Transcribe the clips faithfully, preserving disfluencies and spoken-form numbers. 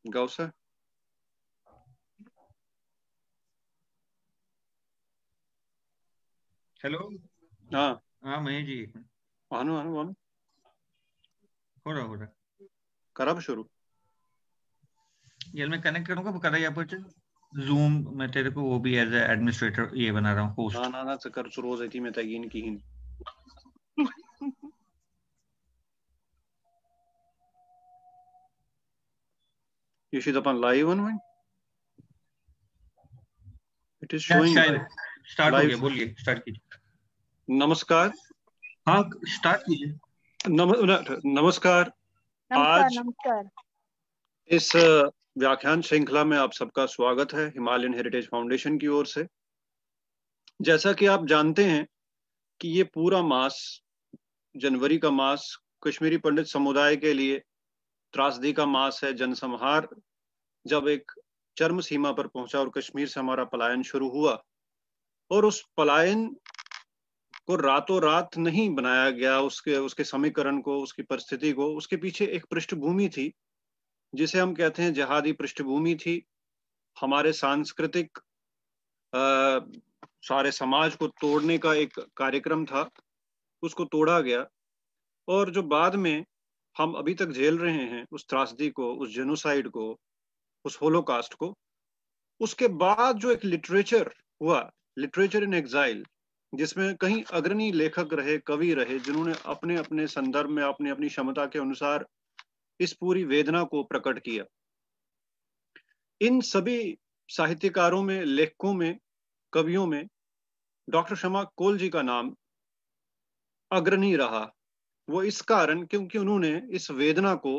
गौसा। Hello. हाँ हाँ महेश जी, एक मिनट। भानु भानु भानु हो रहा हो रहा करब शुरू। यार मैं कनेक्ट करूंगा करा यहाँ पर जूम मैं तेरे को वो भी एज एडमिनिस्ट्रेटर ये बना रहा हूँ, ना होस्ट। ना ना कर शुरू हो थी मैं तयकीन की ही You should upon live on one. It is या showing live. शायद स्टार्ट हो Live. गया, बोलिए स्टार्ट कीजिए। नमस्कार। हाँ स्टार्ट कीजिए। नम, न- नमस्कार। नमस्कार आज नमस्कार। इस अ, व्याख्यान श्रृंखला में आप सबका स्वागत है हिमालयन हेरिटेज फाउंडेशन की ओर से। जैसा कि आप जानते हैं कि ये पूरा मास, जनवरी का मास, कश्मीरी पंडित समुदाय के लिए त्रासदी का मास है। जनसंहार जब एक चरम सीमा पर पहुंचा और कश्मीर से हमारा पलायन शुरू हुआ, और उस पलायन को रातों रात नहीं बनाया गया, उसके उसके समीकरण को, उसकी परिस्थिति को, उसके पीछे एक पृष्ठभूमि थी जिसे हम कहते हैं जिहादी पृष्ठभूमि थी। हमारे सांस्कृतिक आ, सारे समाज को तोड़ने का एक कार्यक्रम था, उसको तोड़ा गया। और जो बाद में हम अभी तक झेल रहे हैं उस त्रासदी को, उस जेनोसाइड को, उस होलोकास्ट को, उसके बाद जो एक लिटरेचर हुआ, लिटरेचर इन एग्जाइल, जिसमें कहीं अग्रणी लेखक रहे, कवि रहे, जिन्होंने अपने अपने संदर्भ में अपनी अपनी क्षमता के अनुसार इस पूरी वेदना को प्रकट किया। इन सभी साहित्यकारों में, लेखकों में, कवियों में डॉक्टर शमा कौल जी का नाम अग्रणी रहा। वो इस कारण क्योंकि उन्होंने इस वेदना को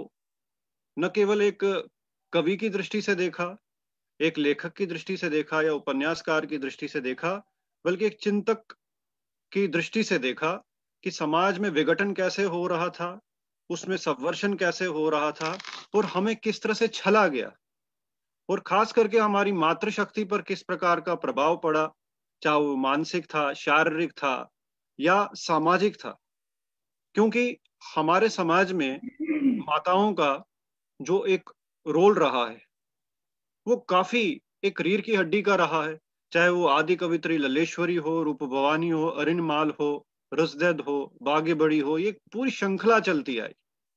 न केवल एक कवि की दृष्टि से देखा, एक लेखक की दृष्टि से देखा या उपन्यासकार की दृष्टि से देखा, बल्कि एक चिंतक की दृष्टि से देखा कि समाज में विघटन कैसे हो रहा था, उसमें सबवर्शन कैसे हो रहा था, और हमें किस तरह से छला गया, और खास करके हमारी मातृशक्ति पर किस प्रकार का प्रभाव पड़ा, चाहे वो मानसिक था, शारीरिक था या सामाजिक था। क्योंकि हमारे समाज में माताओं का जो एक रोल रहा है वो काफी एक रीढ़ की हड्डी का रहा है। चाहे वो आदि कवित्री लल्लेश्वरी हो, रूप भवानी हो, अरिनमाल हो, रसदद हो, बागे बड़ी हो, ये पूरी श्रृंखला चलती आई।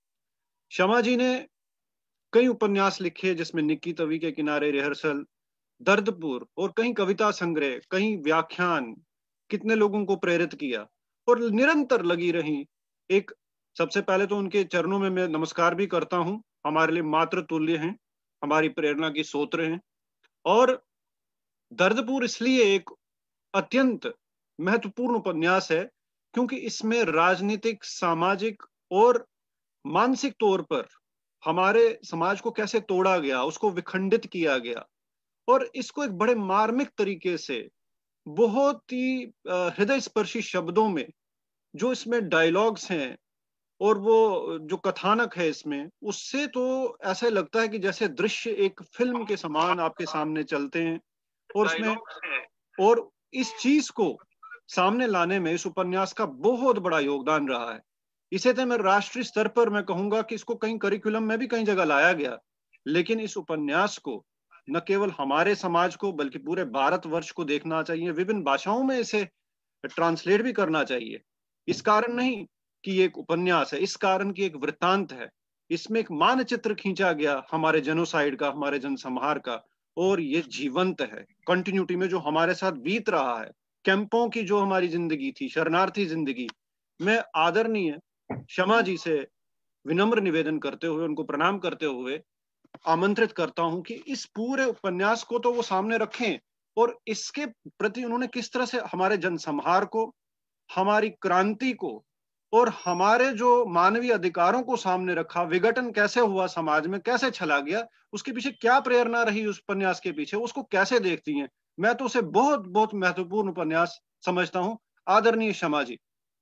शमा जी ने कई उपन्यास लिखे जिसमें निक्की तवी के किनारे, रिहर्सल, दर्दपुर, और कहीं कविता संग्रह, कहीं व्याख्यान, कितने लोगों को प्रेरित किया और निरंतर लगी रही। एक, सबसे पहले तो उनके चरणों में मैं नमस्कार भी करता हूं, हमारे लिए मातृ तुल्य हैं, हमारी प्रेरणा की स्रोत हैं। और दर्दपुर इसलिए एक अत्यंत महत्वपूर्ण उपन्यास है क्योंकि इसमें राजनीतिक, सामाजिक और मानसिक तौर पर हमारे समाज को कैसे तोड़ा गया, उसको विखंडित किया गया, और इसको एक बड़े मार्मिक तरीके से, बहुत ही हृदय स्पर्शी शब्दों में जो इसमें डायलॉग्स हैं और वो जो कथानक है इसमें, उससे तो ऐसा लगता है कि जैसे दृश्य एक फिल्म के समान आपके सामने चलते हैं। और उसमें, और इस चीज को सामने लाने में इस उपन्यास का बहुत बड़ा योगदान रहा है। इसे तो मैं राष्ट्रीय स्तर पर मैं कहूंगा कि इसको कहीं करिकुलम में भी कई जगह लाया गया, लेकिन इस उपन्यास को न केवल हमारे समाज को बल्कि पूरे भारतवर्ष को देखना चाहिए, विभिन्न भाषाओं में इसे ट्रांसलेट भी करना चाहिए। इस कारण नहीं कि ये एक उपन्यास है, इस कारण की एक वृत्तांत है। इसमें एक मानचित्र खींचा गया हमारे जेनोसाइड का, हमारे जनसंहार का, और ये जीवंत है कंटिन्यूटी में जो हमारे साथ बीत रहा है। कैंपों की जो हमारी जिंदगी थी, शरणार्थी जिंदगी, मैं आदरणीय शमा जी से विनम्र निवेदन करते हुए, उनको प्रणाम करते हुए आमंत्रित करता हूं कि इस पूरे उपन्यास को तो वो सामने रखें, और इसके प्रति उन्होंने किस तरह से हमारे जनसंहार को, हमारी क्रांति को, और हमारे जो मानवीय अधिकारों को सामने रखा, विघटन कैसे हुआ, समाज में कैसे छला गया, उसके पीछे क्या प्रेरणा रही, उस उपन्यास के पीछे उसको कैसे देखती हैं। मैं तो उसे बहुत बहुत महत्वपूर्ण उपन्यास समझता हूं। आदरणीय शमा जी।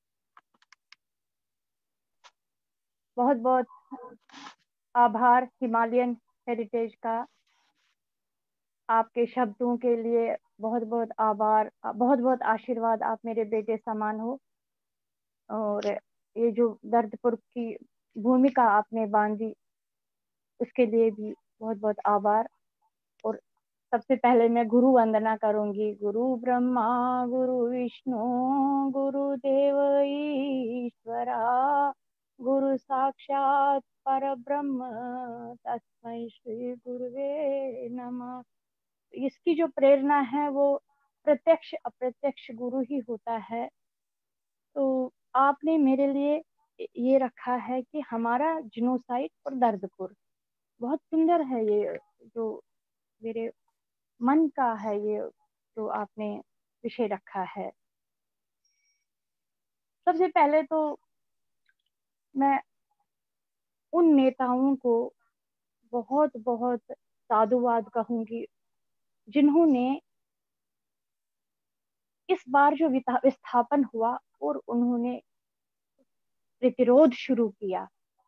बहुत बहुत आभार हिमालयन हेरिटेज का, आपके शब्दों के लिए बहुत बहुत आभार, बहुत बहुत आशीर्वाद। आप मेरे बेटे समान हो, और ये जो दर्दपुर की भूमिका आपने बांधी उसके लिए भी बहुत बहुत आभार। और सबसे पहले मैं गुरु वंदना करूंगी। गुरु ब्रह्मा गुरु विष्णु गुरुदेव ईश्वरा गुरु साक्षात परब्रह्म तस्मै श्री गुरुवे नमः। इसकी जो प्रेरणा है वो प्रत्यक्ष अप्रत्यक्ष गुरु ही होता है। तो आपने मेरे लिए ये रखा है कि हमारा जिनोसाइड और दर्दपुर बहुत सुंदर है। ये जो मेरे मन का है, ये जो आपने विषय रखा है। सबसे पहले तो मैं उन नेताओं को बहुत बहुत साधुवाद कहूंगी जिन्होंने इस बार जो विस्थापन हुआ और उन्होंने प्रतिरोध शुरू किया,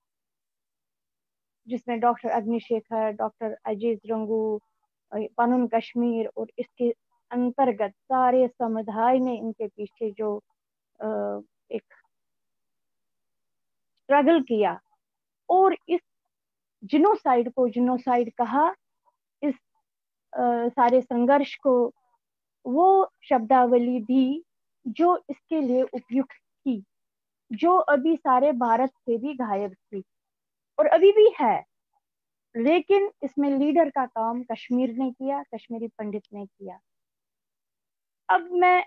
जिसमें डॉक्टर अग्निशेखर, डॉक्टर अजीत रंगू, पनुन कश्मीर और इसके अंतर्गत सारे समुदाय ने इनके पीछे जो एक स्ट्रगल किया और इस जिनोसाइड को जिनोसाइड कहा, इस आ, सारे संघर्ष को वो शब्दावली दी जो इसके लिए उपयुक्त थी, जो अभी सारे भारत से भी गायब थी और अभी भी है। लेकिन इसमें लीडर का काम कश्मीर ने किया, कश्मीरी पंडित ने किया। अब मैं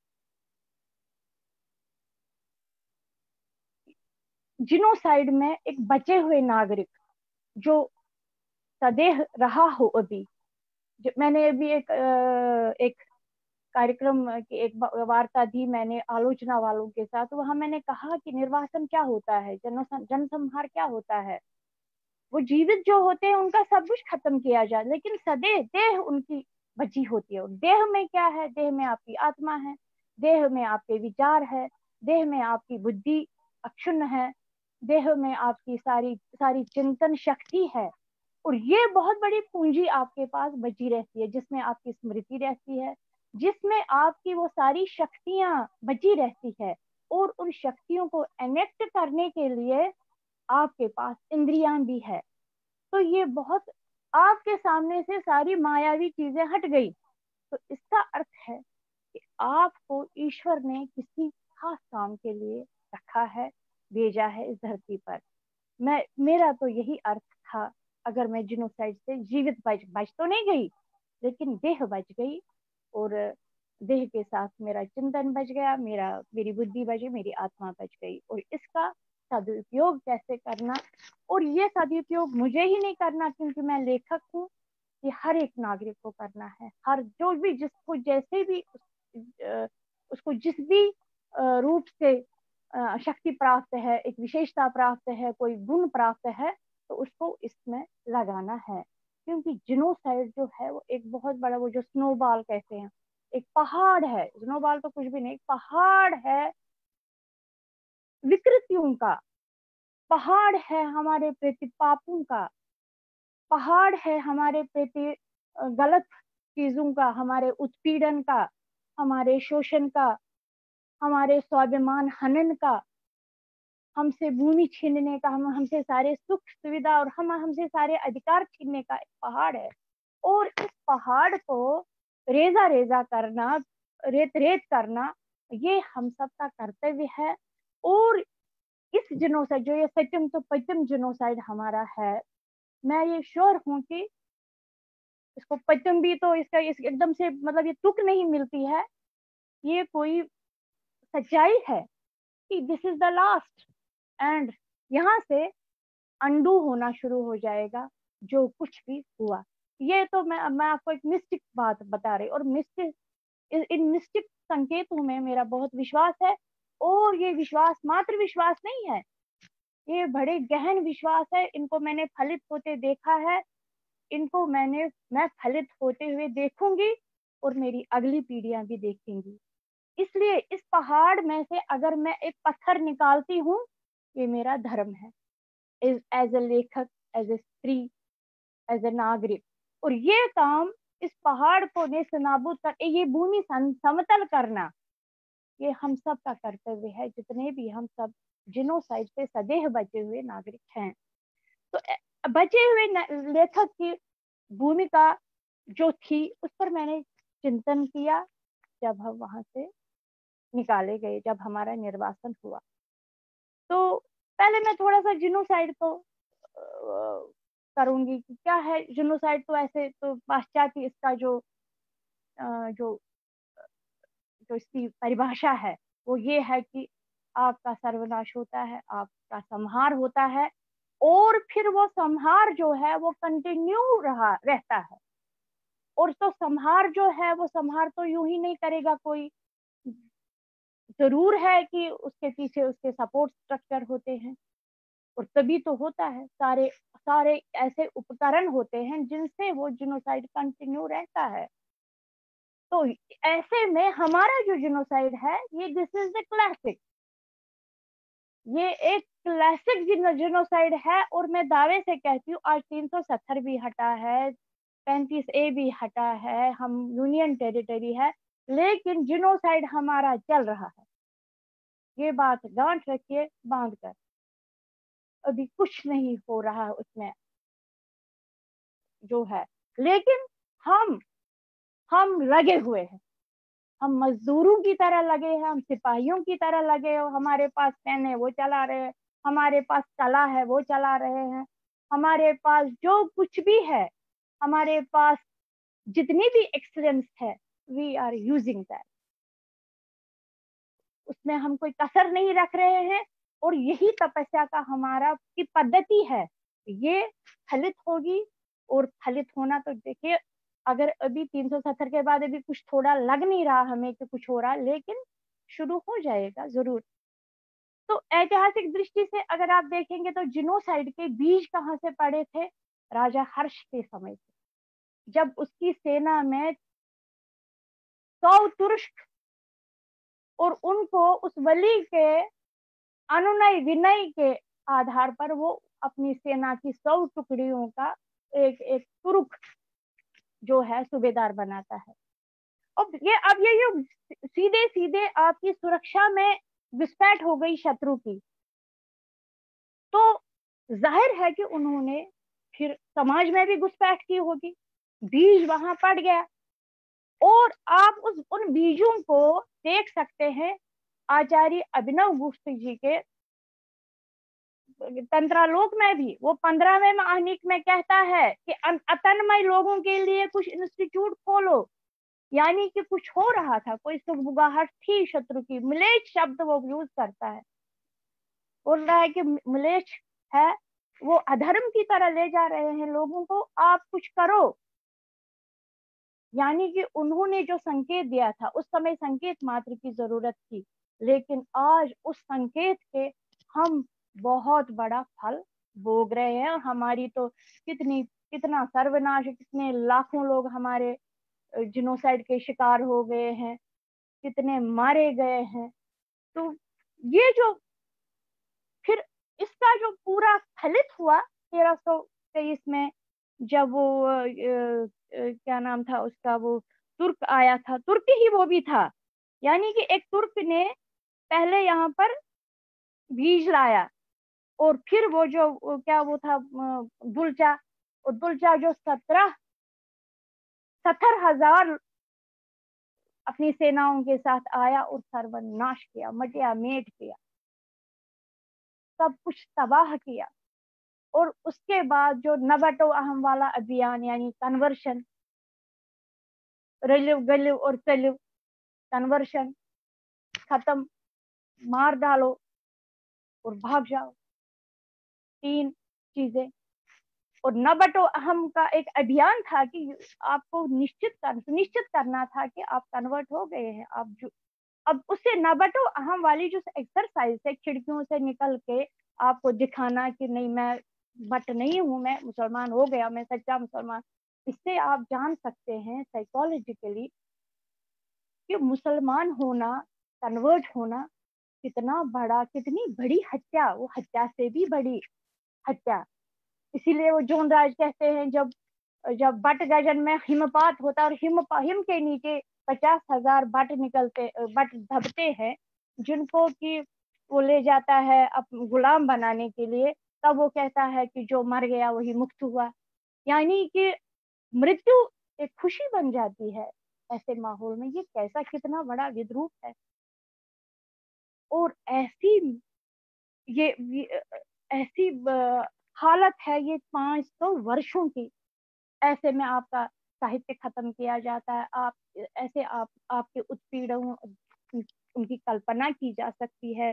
जिनोसाइड में एक बचे हुए नागरिक जो सदैव रहा हो, अभी जो मैंने अभी एक एक कार्यक्रम की एक वार्ता दी मैंने आलोचना वालों के साथ। वहां मैंने कहा कि निर्वासन क्या होता है, जनसंहार क्या होता है। वो जीवित जो होते हैं उनका सब कुछ खत्म किया जाए, लेकिन सदैव देह उनकी बची होती है। देह में क्या है? देह में आपकी आत्मा है, देह में आपके विचार है, देह में आपकी बुद्धि अक्षुण्ण है, देह में आपकी सारी सारी चिंतन शक्ति है। और ये बहुत बड़ी पूंजी आपके पास बची रहती है, जिसमें आपकी स्मृति रहती है, जिसमें आपकी वो सारी शक्तियां बची रहती है। और उन शक्तियों को एनेक्ट करने के लिए आपके पास इंद्रियां भी है। तो ये बहुत आपके सामने से सारी मायावी चीजें हट गई। तो इसका अर्थ है कि आपको ईश्वर ने किसी खास काम के लिए रखा है, भेजा है इस धरती पर। मैं मेरा तो यही अर्थ था। अगर मैं जिनोसाइड से जीवित बच बच तो नहीं गई, लेकिन देह बच गई और देह के साथ मेरा चिंतन बच गया, मेरा मेरी बुद्धि बची, मेरी आत्मा बच गई। और इसका सदुपयोग कैसे करना, और ये सदुपयोग मुझे ही नहीं करना क्योंकि मैं लेखक हूँ, ये हर एक नागरिक को करना है। हर जो भी जिसको जैसे भी उस, उसको जिस भी रूप से शक्ति प्राप्त है, एक विशेषता प्राप्त है, कोई गुण प्राप्त है, तो उसको इसमें लगाना है। क्योंकि जिनोसाइड जो है वो एक बहुत बड़ा, वो जो स्नोबॉल कहते हैं, एक पहाड़ है। स्नोबॉल तो कुछ भी नहीं, पहाड़ है विकृतियों का, पहाड़ है हमारे प्रति पापों का, पहाड़ है हमारे प्रति गलत चीजों का, हमारे उत्पीड़न का, हमारे शोषण का, हमारे स्वाभिमान हनन का, हमसे भूमि छीनने का, हम हमसे सारे सुख सुविधा और हम हमसे सारे अधिकार छीनने का एक पहाड़ है। और इस पहाड़ को रेजा रेजा करना, रेत रेत करना, ये हम सब का कर्तव्य है। और इस जिनोसाइड जो ये सत्यम तो पत्यम जिनोसाइड हमारा है, मैं ये श्योर हूं कि इसको पत्यम भी तो इसका इस एकदम से मतलब ये तुक नहीं मिलती है, ये कोई सच्चाई है कि this is the last end यहाँ से अंडू होना शुरू हो जाएगा जो कुछ भी हुआ। ये तो मैं मैं आपको एक मिस्टिक बात बता रही, और मिस्टिक इन मिस्टिक संकेतों में मेरा बहुत विश्वास है। और ये विश्वास मात्र विश्वास नहीं है, ये बड़े गहन विश्वास है। इनको मैंने फलित होते देखा है, इनको मैंने मैं फलित होते हुए देखूंगी और मेरी अगली पीढ़ियां भी देखेंगी। इसलिए इस पहाड़ में से अगर मैं एक पत्थर निकालती हूँ, ये मेरा धर्म है, एज ए लेखक, एज ए स्त्री, एज ए नागरिक। और ये काम इस पहाड़ को नेस्तनाबूद कर, ये भूमि समतल करना, ये हम सब का कर्तव्य है, जितने भी हम सब जिनोसाइड से सदैव बचे हुए नागरिक हैं। तो बचे हुए लेखक की भूमिका जो थी उस पर मैंने चिंतन किया जब हम वहां से निकाले गए, जब हमारा निर्वासन हुआ। तो पहले मैं थोड़ा सा जिनोसाइड तो करूंगी कि क्या है जिनोसाइड। तो ऐसे तो पाश्चात्य इसका जो जो जो इसकी परिभाषा है वो ये है कि आपका सर्वनाश होता है, आपका संहार होता है, और फिर वो संहार जो है वो कंटिन्यू रहा रहता है। और तो संहार जो है वो संहार तो यूं ही नहीं करेगा कोई, जरूर है कि उसके पीछे उसके सपोर्ट स्ट्रक्चर होते हैं, और तभी तो होता है। सारे सारे ऐसे उपकरण होते हैं जिनसे वो जिनोसाइड कंटिन्यू रहता है। तो ऐसे में हमारा जो जिनोसाइड है ये दिस इज द क्लासिक, ये एक क्लासिक जिनोसाइड है। और मैं दावे से कहती हूँ आज तीन सौ सत्तर भी हटा है, पैंतीस ए भी हटा है, हम यूनियन टेरिटरी है, लेकिन जिनोसाइड हमारा चल रहा है। ये बात गांठ रखिए बांध कर, अभी कुछ नहीं हो रहा उसमें जो है, लेकिन हम हम लगे हुए हैं, हम मजदूरों की तरह लगे हैं, हम सिपाहियों की तरह लगे हो। हमारे पास पेन है वो चला रहे हैं, हमारे पास कला है वो चला रहे हैं, हमारे पास जो कुछ भी है, हमारे पास जितनी भी एक्सीलेंस है, वी आर यूजिंग दैट। उसमें हम कोई कसर नहीं रख रहे हैं, और यही तपस्या का हमारा की पद्धति है। ये फलित होगी, और फलित होना तो देखिए, अगर अभी तीन सौ सत्तर के बाद अभी कुछ थोड़ा लग नहीं रहा हमें कि कुछ हो रहा, लेकिन शुरू हो जाएगा जरूर। तो ऐतिहासिक दृष्टि से अगर आप देखेंगे तो जिनोसाइड के बीज कहाँ से पड़े थे? राजा हर्ष के समय से, जब उसकी सेना में सौ तुर्क और उनको उस वली के अनुनय विनय के आधार पर वो अपनी सेना की सौ टुकड़ियों का एक एक तुर्क जो है सूबेदार बनाता है। अब ये अब ये जो सीधे सीधे आपकी सुरक्षा में घुसपैठ हो गई शत्रु की, तो जाहिर है कि उन्होंने फिर समाज में भी घुसपैठ की होगी, बीज वहां पड़ गया। और आप उस उन बीजों को देख सकते हैं आचार्य अभिनव गुप्त जी के तंत्रालोक में भी। वो पंद्रहवें आहनिक में कहता है कि अतन्मय लोगों के लिए कुछ इंस्टीट्यूट खोलो, यानी कि कुछ हो रहा था, कोई सुगबुगाहट थी शत्रु की। मिलेच शब्द वो यूज करता है, बोल रहा है कि मिलेच है, वो अधर्म की तरह ले जा रहे हैं लोगों को, आप कुछ करो। यानी कि उन्होंने जो संकेत दिया था उस समय संकेत मात्र की जरूरत थी, लेकिन आज उस संकेत के हम बहुत बड़ा फल भोग रहे हैं। हमारी तो कितनी कितना सर्वनाश, कितने लाखों लोग हमारे जिनोसाइड के शिकार हो गए हैं, कितने मारे गए हैं। तो ये जो फिर इसका जो पूरा फलित हुआ तेरह सौ तेईस में, जब वो आ, आ, क्या नाम था उसका, वो तुर्क आया था, तुर्क ही वो भी था, यानी कि एक तुर्क ने पहले यहाँ पर बीज लाया, और फिर वो जो वो क्या वो था दुलचा, और दुलचा जो सत्रह सत्तर हजार अपनी सेनाओं के साथ आया और सर्वनाश किया, मटिया मेट किया, सब कुछ तबाह किया। और उसके बाद जो नबटो अहम वाला अभियान, यानी कन्वर्शन, रलिव गलिव और चलिव, कन्वर्शन खत्म, मार डालो और भाग जाओ, तीन चीजें। और नबटो अहम का एक अभियान था कि आपको निश्चित कर सुनिश्चित करना था कि आप कन्वर्ट हो गए हैं। आप जो अब उससे नबटो अहम वाली जो एक्सरसाइज है, खिड़कियों से निकल के आपको दिखाना कि नहीं मैं बट नहीं हूं, मैं मुसलमान हो गया, मैं सच्चा मुसलमान, इससे आप जान सकते हैं साइकोलॉजिकली कि मुसलमान होना, कन्वर्ट होना कितना बड़ा, कितनी बड़ी हत्या, वो हत्या से भी बड़ी हत्या। इसीलिए वो जोन राज कहते हैं, जब जब बट गगन में हिमपात होता है और हिम हिम के नीचे पचास हजार बट निकलते, बट दबते हैं, जिनको कि वो ले जाता है अब गुलाम बनाने के लिए, तब वो कहता है कि जो मर गया वही मुक्त हुआ, यानी कि मृत्यु एक खुशी बन जाती है ऐसे माहौल में। ये कैसा कितना बड़ा विद्रूप है। और ऐसी ये, ये ऐसी हालत है ये पांच सौ वर्षों की। ऐसे में आपका साहित्य खत्म किया जाता है। आप ऐसे आप आपके उत्पीड़नों उनकी कल्पना की जा सकती है।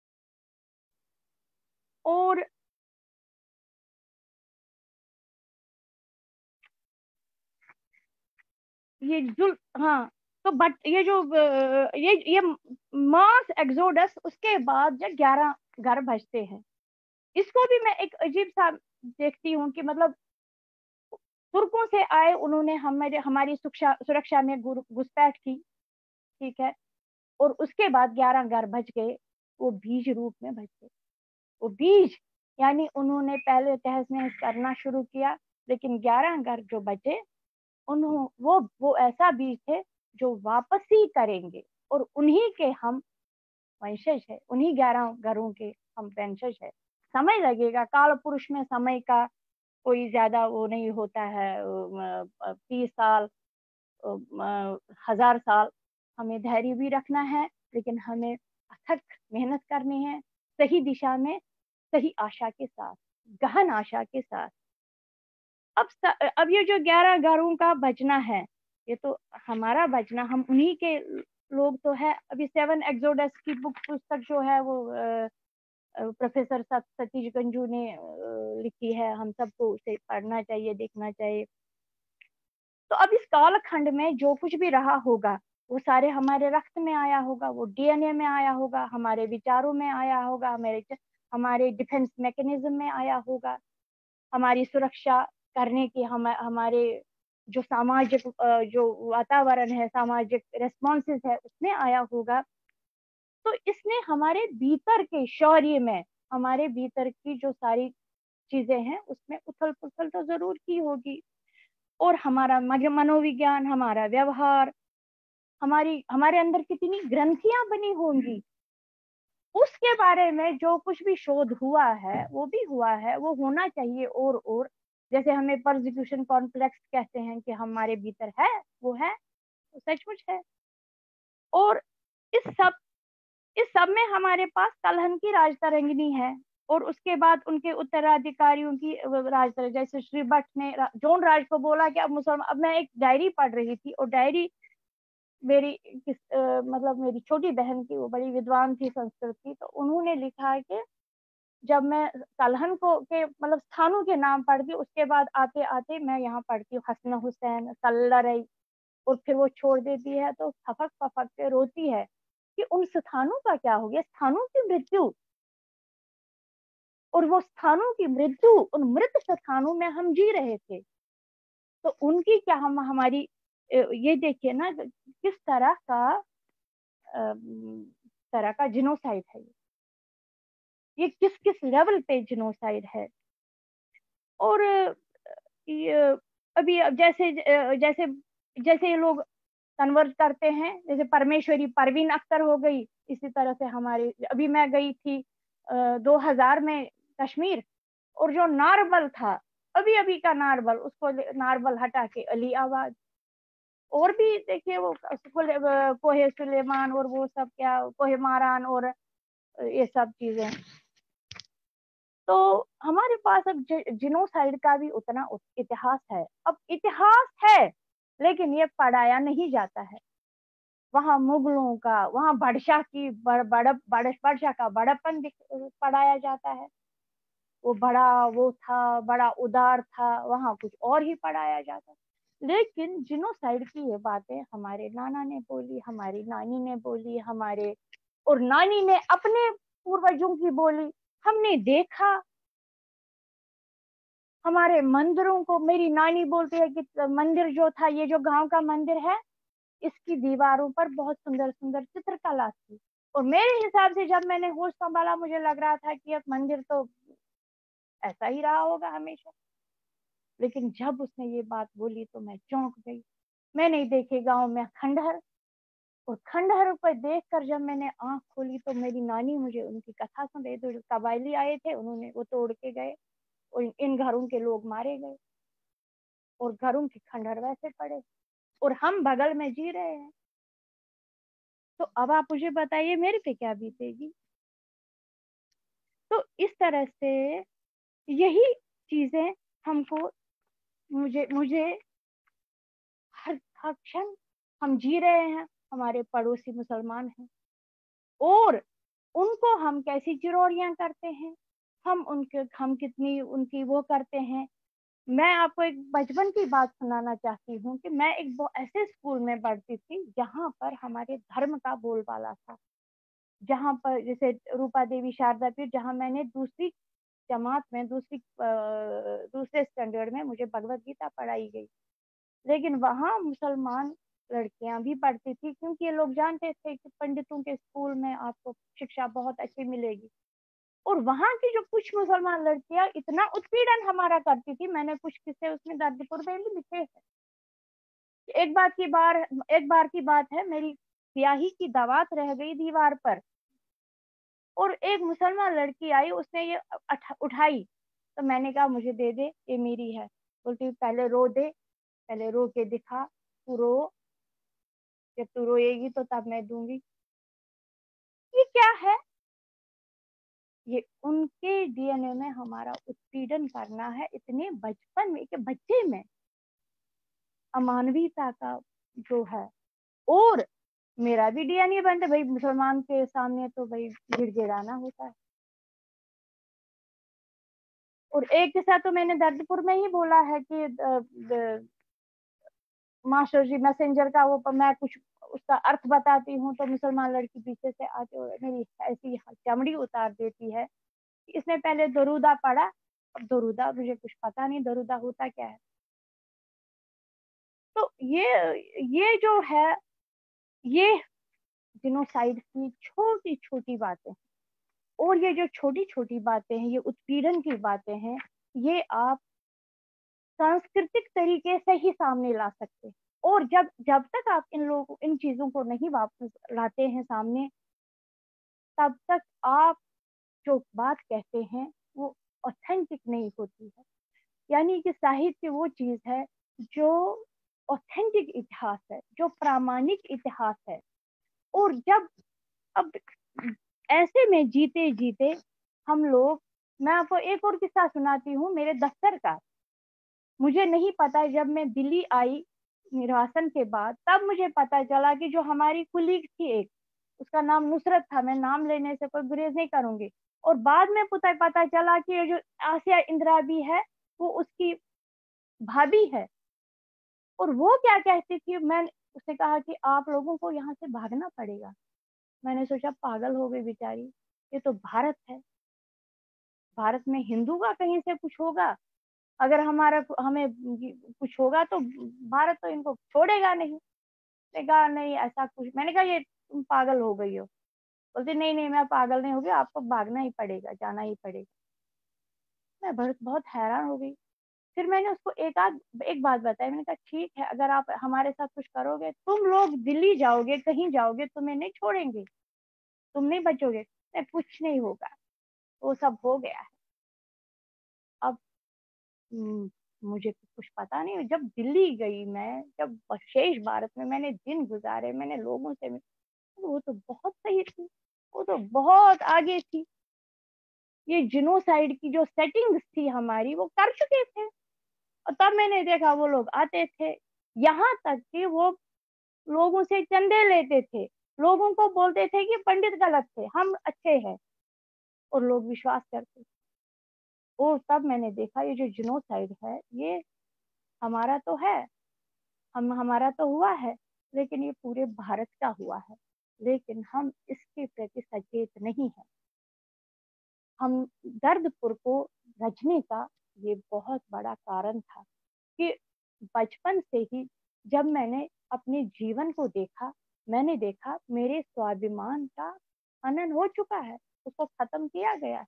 और ये जो हाँ तो बट ये जो ये ये मास एक्सोडस, उसके बाद जब ग्यारह घर बचते हैं, इसको भी मैं एक अजीब सा देखती हूँ कि मतलब तुर्कों से आए, उन्होंने हमारे हमारी सुरक्षा सुरक्षा में घुसपैठ की, ठीक है, और उसके बाद ग्यारह घर बच गए, वो बीज रूप में बच गए। वो बीज यानी उन्होंने पहले तहस नहस करना शुरू किया, लेकिन ग्यारह घर जो बचे उन्हों वो वो ऐसा बीज थे जो वापसी करेंगे, और उन्हीं के हम वंशज है, उन्हीं ग्यारह घरों के हम वंशज है। समय लगेगा, काल पुरुष में समय का कोई ज्यादा वो नहीं होता है, तीस साल हजार साल। हमें धैर्य भी रखना है, लेकिन हमें अथक मेहनत करनी है, सही दिशा में, सही आशा के साथ, गहन आशा के साथ। अब स, अब ये जो ग्यारह घरों का बचना है, ये तो हमारा बचना, हम उन्हीं के लोग तो है। अभी सेवन एक्सोडस की बुक पुस्तक जो है वो प्रोफेसर सतीश गंजू ने लिखी है, हम सबको उसे पढ़ना चाहिए, देखना चाहिए। तो अब इस कालखंड में जो कुछ भी रहा होगा वो सारे हमारे रक्त में आया होगा, वो डीएनए में आया होगा, हमारे विचारों में आया होगा, हमारे हमारे डिफेंस मैकेनिज्म में आया होगा, हमारी सुरक्षा करने की हम हमारे जो सामाजिक जो वातावरण है, सामाजिक रेस्पॉन्सेस है, उसमें आया होगा। तो इसने हमारे भीतर के शौर्य में, हमारे भीतर की जो सारी चीजें हैं उसमें उथल पुथल तो जरूर की होगी। और हमारा मनोविज्ञान, हमारा व्यवहार, हमारी हमारे अंदर कितनी ग्रंथियां बनी होंगी, उसके बारे में जो कुछ भी शोध हुआ है वो भी हुआ है, वो होना चाहिए। और और जैसे हमें परसिक्यूशन कॉम्प्लेक्स कहते हैं कि हमारे भीतर है, वो है, वो सचमुच है। और इस सब इस सब में हमारे पास कलहन की राजतरंगिणी है, और उसके बाद उनके उत्तराधिकारियों की राजतरंगिणी। जैसे श्री भट्ट ने जॉन राज को बोला कि अब मुसलमान, अब मैं एक डायरी पढ़ रही थी, और डायरी मेरी किस आ, मतलब मेरी छोटी बहन की, वो बड़ी विद्वान थी संस्कृत की, तो उन्होंने लिखा है कि जब मैं कलहन को के मतलब स्थानों के नाम पढ़ती, उसके बाद आते आते मैं यहाँ पढ़ती हूँ हसन हुसैन, सल्लरई, और फिर वो छोड़ देती है तो फफक फफक के रोती है कि उन स्थानों का क्या हो गया, स्थानों की मृत्यु। और वो स्थानों की मृत्यु, उन मृत स्थानों में हम जी रहे थे, तो उनकी क्या, हम हमारी ये देखिए ना किस तरह का तरह का जिनोसाइड है ये ये किस किस लेवल पे जिनोसाइड है। और ये अभी जैसे जैसे जैसे ये लोग कन्वर्ट करते हैं, जैसे परमेश्वरी परवीन अख्तर हो गई, इसी तरह से हमारे, अभी मैं गई थी दो हज़ार में कश्मीर, और जो नारबल था, अभी अभी का नारबल, उसको नारबल हटा के अली आबाद, और भी देखिए वो कोहे सुलेमान और वो सब क्या कोहे मारान और ये सब चीजें। तो हमारे पास अब जिनोसाइड का भी उतना इतिहास है। अब इतिहास है लेकिन ये पढ़ाया नहीं जाता है। वहां मुगलों का, वहां बादशाह की बड़ बड़ बादशाह का बड़ापन पढ़ाया जाता है, वो बड़ा वो था, बड़ा उदार था, वहां कुछ और ही पढ़ाया जाता है। लेकिन जिनोसाइड की ये बातें हमारे नाना ने बोली, हमारी नानी ने बोली, हमारे और नानी ने अपने पूर्वजों की बोली, हमने देखा। हमारे मंदिरों को, मेरी नानी बोलती है कि मंदिर जो था, ये जो गांव का मंदिर है, इसकी दीवारों पर बहुत सुंदर सुंदर चित्रकला थी। और मेरे हिसाब से जब मैंने होश संभाला, मुझे लग रहा था कि अब मंदिर तो ऐसा ही रहा होगा हमेशा। लेकिन जब उसने ये बात बोली तो मैं चौंक गई। मैं नहीं देखे गांव में खंडहर, और खंडहर को देखकर जब मैंने आंख खोली तो मेरी नानी मुझे उनकी कथा सुन रही थी। कबायली आए थे, उन्होंने वो तोड़ के गए और इन घरों के लोग मारे गए और घरों के खंडहर वैसे पड़े और हम बगल में जी रहे हैं। तो अब आप मुझे बताइए मेरे पे क्या बीतेगी। तो इस तरह से यही चीजें हमको मुझे मुझे हर हर क्षण हम जी रहे हैं, हमारे पड़ोसी मुसलमान हैं और उनको हम कैसी चिरौरियां करते हैं, हम उनके हम कितनी उनकी वो करते हैं। मैं आपको एक बचपन की बात सुनाना चाहती हूँ कि मैं एक ऐसे स्कूल में पढ़ती थी जहाँ पर हमारे धर्म का बोलबाला था, जहाँ पर जैसे रूपा देवी शारदा पीठ, जहाँ मैंने दूसरी जमात में दूसरी दूसरे स्टैंडर्ड में मुझे भगवत गीता पढ़ाई गई। लेकिन वहाँ मुसलमान लड़कियां भी पढ़ती थी क्योंकि ये लोग जानते थे कि पंडितों के स्कूल में आपको शिक्षा बहुत अच्छी मिलेगी। और वहाँ की जो कुछ मुसलमान लड़कियां इतना उत्पीड़न हमारा करती थी, मैंने कुछ किस्से उसमें दर्दपुर में भी लिखे हैं। एक बात की बार एक बार की बात है, मेरी स्याही की दवात रह गई दीवार पर और एक मुसलमान लड़की आई, उसने ये उठाई तो मैंने कहा मुझे दे दे, ये मेरी है। बोलती पहले रो दे, पहले रो के दिखा, तू रो, जब तू रोएगी तो तब मैं दूंगी। ये क्या है? ये उनके डीएनए में हमारा उत्पीड़न करना है, इतने बचपन में के बच्चे में अमानवीयता का जो है। और मेरा भी डीएनए बनता भाई, मुसलमान के सामने तो भाई गिड़गिड़ाना होता है। और एक के साथ तो मैंने दर्दपुर में ही बोला है कि मास्टर जी मैसेंजर का वो मैं कुछ उसका अर्थ बताती हूँ तो मुसलमान लड़की पीछे से आके मेरी ऐसी चमड़ी उतार देती है। इसने पहले दरूदा पढ़ा, अब दरूदा मुझे कुछ पता नहीं दरूदा होता क्या है। तो ये ये जो है, ये जिनोसाइड की छोटी छोटी बातें और ये जो छोटी छोटी बातें हैं, ये उत्पीड़न की बातें हैं, ये आप सांस्कृतिक तरीके से ही सामने ला सकते हैं। और जब जब तक आप इन लोगों इन चीजों को नहीं वापस लाते हैं सामने, तब तक आप जो बात कहते हैं वो ऑथेंटिक नहीं होती है। यानी कि साहित्य वो चीज है जो ऑथेंटिक इतिहास है, जो प्रामाणिक इतिहास है। और जब अब ऐसे में जीते जीते हम लोग, मैं आपको एक और किस्सा सुनाती हूँ मेरे दफ्तर का। मुझे नहीं पता, जब मैं दिल्ली आई निर्वासन के बाद तब मुझे पता चला कि जो हमारी कुलीग थी एक, उसका नाम नुसरत था, मैं नाम लेने से कोई गुरेज नहीं करूंगी। और बाद में पता पता चला कि जो आसिया इंद्राबी है वो उसकी भाभी है। और वो क्या कहती थी, मैं उसने कहा कि आप लोगों को यहाँ से भागना पड़ेगा। मैंने सोचा पागल हो गई बेचारी, ये तो भारत है, भारत में हिंदू का कहीं से कुछ होगा, अगर हमारा हमें कुछ होगा तो भारत तो इनको छोड़ेगा नहीं। मैंने कहा नहीं ऐसा कुछ, मैंने कहा ये तुम पागल हो गई हो। बोलती नहीं नहीं मैं पागल नहीं हो गई, आपको भागना ही पड़ेगा, जाना ही पड़ेगा। मैं बहुत बहुत हैरान हो गई। फिर मैंने उसको एक आध एक बात बताई, मैंने कहा ठीक है, अगर आप हमारे साथ कुछ करोगे, तुम लोग दिल्ली जाओगे, कहीं जाओगे, तुम्हें नहीं छोड़ेंगे, तुम नहीं बचोगे। नहीं कुछ नहीं होगा, वो सब हो गया है। अब मुझे कुछ पता नहीं, जब दिल्ली गई मैं, जब शेष भारत में मैंने दिन गुजारे, मैंने लोगों से, वो तो बहुत सही थी, वो तो बहुत आगे थी। ये जिनोसाइड की जो सेटिंग्स थी हमारी वो कर चुके थे। और तब मैंने देखा वो लोग आते थे, यहाँ तक कि वो लोगों से चंदे लेते थे, लोगों को बोलते थे कि पंडित गलत थे, हम अच्छे हैं, और लोग विश्वास करते। और तब मैंने देखा ये जो जिनोसाइड है ये हमारा तो है, हम हमारा तो हुआ है, लेकिन ये पूरे भारत का हुआ है, लेकिन हम इसके प्रति सचेत नहीं है। हम दर्दपुर को रचने का ये बहुत बड़ा कारण था कि बचपन से ही जब मैंने अपने जीवन को देखा, मैंने देखा मेरे स्वाभिमान का हनन हो चुका है, उसको खत्म किया गया है,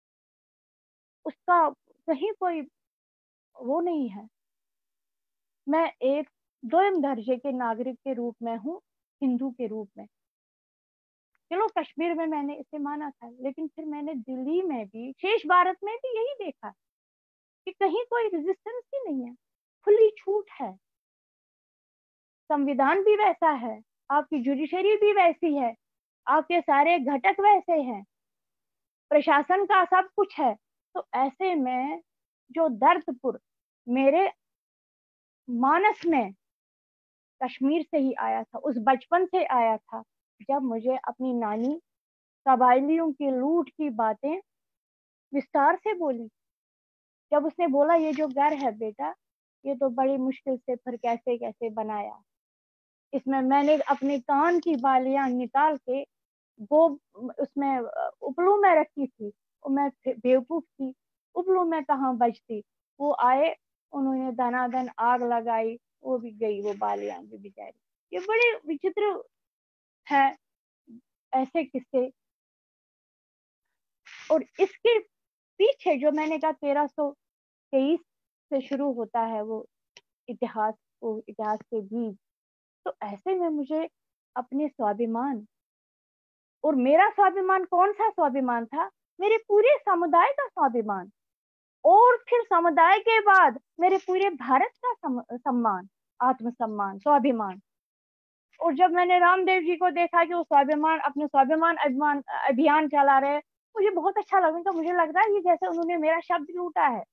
उसका कहीं कोई वो नहीं है। मैं एक दोयम दर्जे के नागरिक के रूप में हूँ हिंदू के रूप में। चलो कश्मीर में मैंने इसे माना था, लेकिन फिर मैंने दिल्ली में भी, शेष भारत में भी यही देखा कि कहीं कोई रेजिस्टेंस ही नहीं है, खुली छूट है। संविधान भी वैसा है, आपकी जुडिशरी भी वैसी है, आपके सारे घटक वैसे हैं, प्रशासन का सब कुछ है। तो ऐसे में जो दर्दपुर मेरे मानस में कश्मीर से ही आया था, उस बचपन से आया था, जब मुझे अपनी नानी कबायलियों की लूट की बातें विस्तार से बोली। जब उसने बोला ये जो घर है बेटा, ये तो बड़ी मुश्किल से फिर कैसे कैसे बनाया, इसमें मैंने अपने कान की बालियां निकाल के वो उसमें उपलू में रखी थी, और मैं बेवकूफ थी, उपलू में कहाँ बचती। वो आए, उन्होंने धनाधन आग लगाई, वो भी गई वो बालियां भी बेचारी। ये बड़े विचित्र है ऐसे किस्से। और इसके पीछे जो मैंने कहा तेरह सौ तेईस से शुरू होता है वो इतिहास, वो इतिहास के बीज। तो ऐसे में मुझे अपने स्वाभिमान, और मेरा स्वाभिमान कौन सा स्वाभिमान था, मेरे पूरे समुदाय का स्वाभिमान, और फिर समुदाय के बाद मेरे पूरे भारत का सम्मान, आत्मसम्मान, स्वाभिमान। और जब मैंने रामदेव जी को देखा कि वो स्वाभिमान, अपने स्वाभिमान अभिमान अभियान चला रहे, मुझे बहुत अच्छा लगा। मुझे लग रहा है ये जैसे उन्होंने मेरा शब्द लूटा है।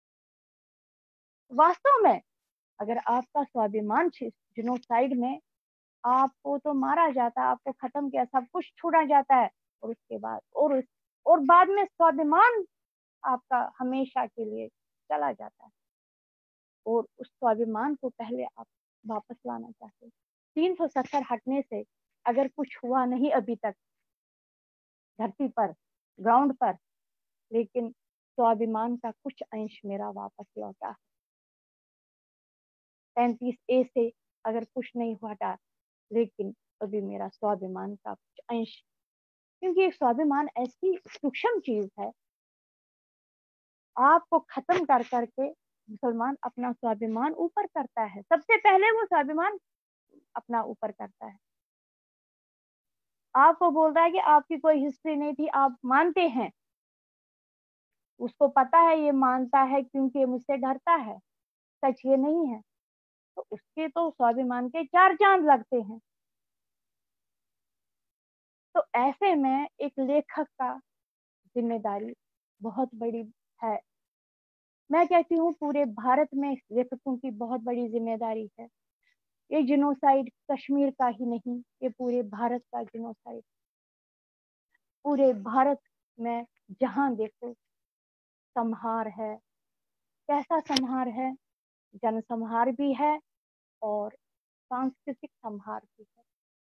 वास्तव में अगर आपका स्वाभिमान जिनोसाइड में, आपको तो मारा जाता, आपको खत्म किया, सब कुछ छुड़ा जाता है, और उसके बाद और उस, और बाद में स्वाभिमान आपका हमेशा के लिए चला जाता है। और उस स्वाभिमान को पहले आप वापस लाना चाहते हैं। तीन सौ सत्तर हटने से अगर कुछ हुआ नहीं अभी तक धरती पर, ग्राउंड पर, लेकिन स्वाभिमान का कुछ अंश मेरा वापस लौटा है। पैंतीस ए से अगर कुछ नहीं हुआ, लेकिन अभी मेरा स्वाभिमान का कुछ अंश, क्योंकि एक स्वाभिमान ऐसी सूक्ष्म चीज है, आपको खत्म कर करके मुसलमान अपना स्वाभिमान ऊपर करता है। सबसे पहले वो स्वाभिमान अपना ऊपर करता है। आपको बोल रहा है कि आपकी कोई हिस्ट्री नहीं थी, आप मानते हैं, उसको पता है ये मानता है क्योंकि मुझसे डरता है, सच ये नहीं है, तो उसके तो स्वाभिमान के चार चांद लगते हैं। तो ऐसे में एक लेखक का जिम्मेदारी बहुत बड़ी है। मैं कहती हूँ पूरे भारत में लेखकों की बहुत बड़ी जिम्मेदारी है। ये जिनोसाइड कश्मीर का ही नहीं, ये पूरे भारत का जिनोसाइड। पूरे भारत में जहां देखो संहार है। कैसा संहार है? जनसंहार भी है और सांस्कृतिक संहार भी है।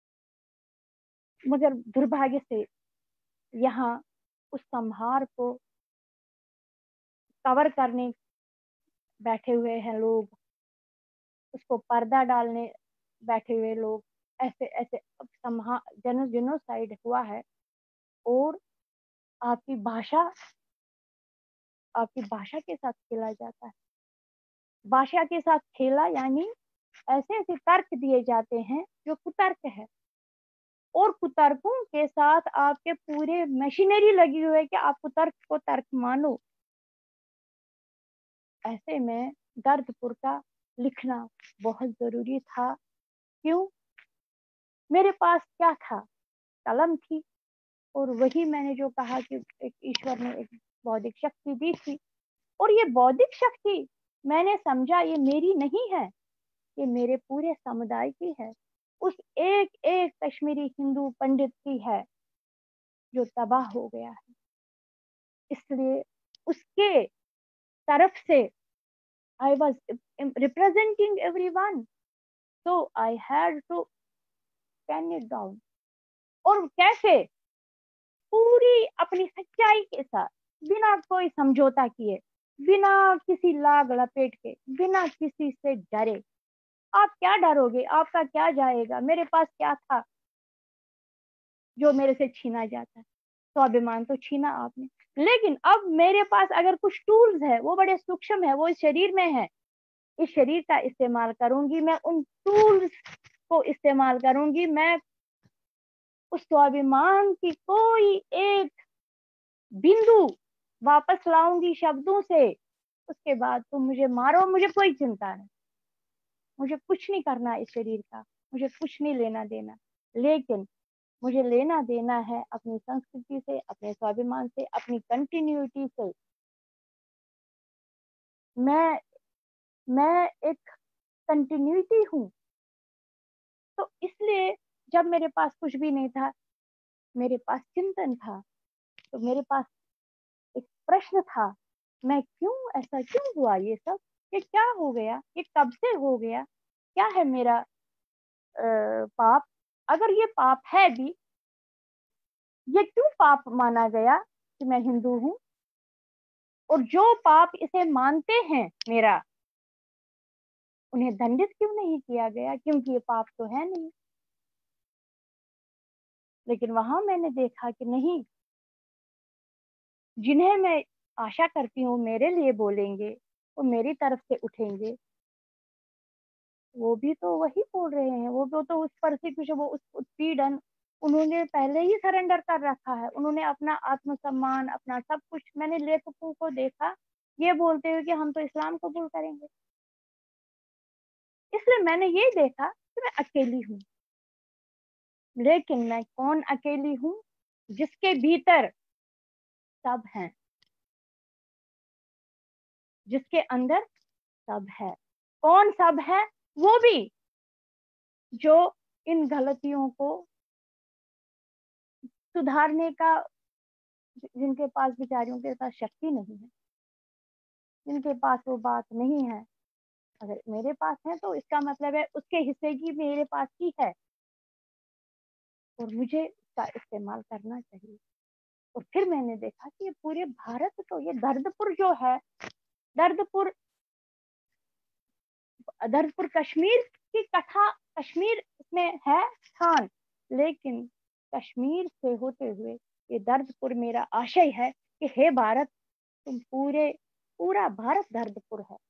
मगर दुर्भाग्य से यहाँ उस संहार को कवर करने बैठे हुए हैं लोग, उसको पर्दा डालने बैठे हुए लोग। ऐसे ऐसे संहार, जनो जिनोसाइड हुआ है। और आपकी भाषा, आपकी भाषा के साथ खेला जाता है। भाषा के साथ खेला यानी ऐसे ऐसे तर्क दिए जाते हैं जो कुतर्क है, और कुतर्कों के साथ आपके पूरे मशीनरी लगी हुई है कि आप कुतर्क को तर्क मानो। ऐसे में दर्दपुर का लिखना बहुत जरूरी था। क्यों? मेरे पास क्या था? कलम थी, और वही मैंने जो कहा कि एक ईश्वर ने एक बौद्धिक शक्ति दी थी, और ये बौद्धिक शक्ति मैंने समझा ये मेरी नहीं है, ये मेरे पूरे समुदाय की है। उस एक एक कश्मीरी हिंदू पंडित की है जो तबाह हो गया है। इसलिए उसके तरफ से I was representing everyone, so I had to pen it down। और कैसे? पूरी अपनी सच्चाई के साथ, बिना कोई समझौता किए, बिना किसी लाग लपेट के, बिना किसी से डरे। आप क्या डरोगे? आपका क्या जाएगा? मेरे पास क्या था जो मेरे से छीना जाता है? स्वाभिमान तो छीना आपने, लेकिन अब मेरे पास अगर कुछ टूल्स है, वो बड़े सूक्ष्म है, वो इस शरीर में है। इस शरीर का इस्तेमाल करूंगी मैं उन टूल्स को इस्तेमाल करूंगी, मैं उस स्वाभिमान की कोई एक बिंदु वापस लाऊंगी शब्दों से। उसके बाद तुम मुझे मारो, मुझे कोई चिंता नहीं, मुझे कुछ नहीं करना इस शरीर का, मुझे कुछ नहीं लेना देना, लेकिन मुझे लेना देना है अपनी संस्कृति से, अपने स्वाभिमान से, अपनी कंटिन्यूटी से। मैं मैं एक कंटिन्यूटी हूँ। तो इसलिए जब मेरे पास कुछ भी नहीं था, मेरे पास चिंतन था, तो मेरे पास एक प्रश्न था, मैं क्यों, ऐसा क्यों हुआ, ये सब, ये क्या हो गया, ये कब से हो गया, क्या है मेरा आ, पाप, अगर ये पाप है भी, ये क्यों पाप माना गया कि मैं हिंदू हूँ, और जो पाप इसे मानते हैं मेरा, उन्हें दंडित क्यों नहीं किया गया, क्योंकि ये पाप तो है नहीं। लेकिन वहां मैंने देखा कि नहीं, जिन्हें मैं आशा करती हूँ मेरे लिए बोलेंगे, वो मेरी तरफ से उठेंगे, वो भी तो वही बोल रहे हैं, वो तो, तो उस परसिक्यूशन, वो उस उत्पीड़न उन्होंने पहले ही सरेंडर कर रखा है। उन्होंने अपना आत्मसम्मान, अपना सब कुछ, मैंने लेखकों को देखा ये बोलते हुए कि हम तो इस्लाम कबूल करेंगे। इसलिए मैंने ये देखा कि मैं अकेली हूँ, लेकिन मैं कौन अकेली हूँ, जिसके भीतर सब है, जिसके अंदर सब है। कौन सब है? वो भी जो इन गलतियों को सुधारने का, जिनके पास बेचारियों के पास शक्ति नहीं है, जिनके पास वो बात नहीं है। अगर मेरे पास है तो इसका मतलब है उसके हिस्से की मेरे पास ही है, और मुझे इसका इस्तेमाल करना चाहिए। और फिर मैंने देखा कि ये पूरे भारत को, ये दर्दपुर जो है, दर्दपुर दर्दपुर कश्मीर की कथा, कश्मीर में है स्थान, लेकिन कश्मीर से होते हुए ये दर्दपुर मेरा आशय है कि हे भारत, तुम पूरे पूरा भारत दर्दपुर है।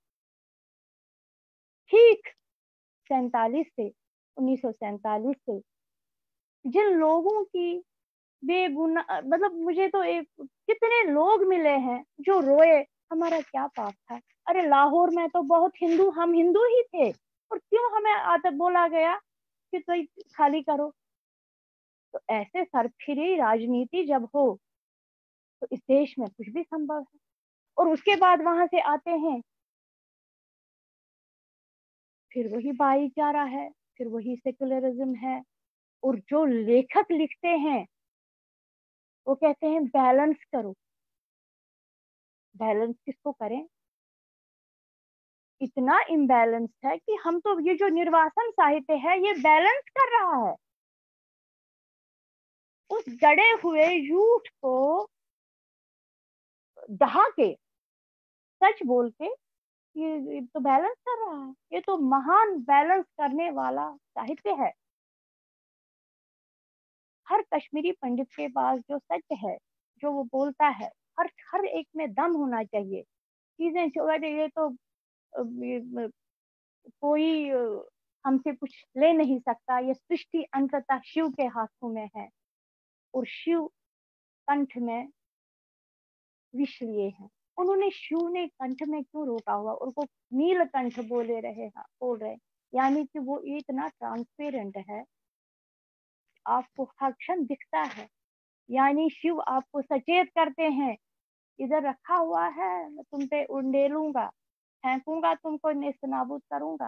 ठीक सैतालीस से उन्नीस सौ सैतालीस से जिन लोगों की बेगुना, मतलब मुझे तो एक, कितने लोग मिले हैं जो रोए, हमारा क्या पाप था, अरे लाहौर में तो बहुत हिंदू, हम हिंदू ही थे, और क्यों हमें आता बोला गया कि तो खाली करो। तो ऐसे सरफिरी राजनीति जब हो तो इस देश में कुछ भी संभव है। और उसके बाद वहां से आते हैं, फिर वही भाईचारा है, फिर वही सेकुलरिज्म है। और जो लेखक लिखते हैं वो कहते हैं बैलेंस करो। बैलेंस किसको करें? इतना इम्बैलेंस है कि हम तो, ये जो निर्वासन साहित्य है ये बैलेंस कर रहा है। उस गड़े हुए झूठ को दहा के, सच बोल के, ये, ये तो बैलेंस कर रहा है। ये तो महान बैलेंस करने वाला साहित्य है। हर कश्मीरी पंडित के पास जो सच है, जो वो बोलता है, हर हर एक में दम होना चाहिए। चीजें छोड़, ये तो ये, कोई हमसे कुछ ले नहीं सकता, ये सृष्टि अंततः शिव के हाथों में है, और शिव कंठ में विष लिए हैं। उन्होंने, शिव ने कंठ में क्यों रोका हुआ, उनको नीलकंठ बोले रहे हैं, बोल रहे, यानी कि वो इतना ट्रांसपेरेंट है, आपको हर क्षण दिखता है। यानी शिव आपको सचेत करते हैं, इधर रखा हुआ है, मैं तुम पे उंडेलूंगा, फेंकूंगा, तुमको नेस्तनाबूद करूंगा।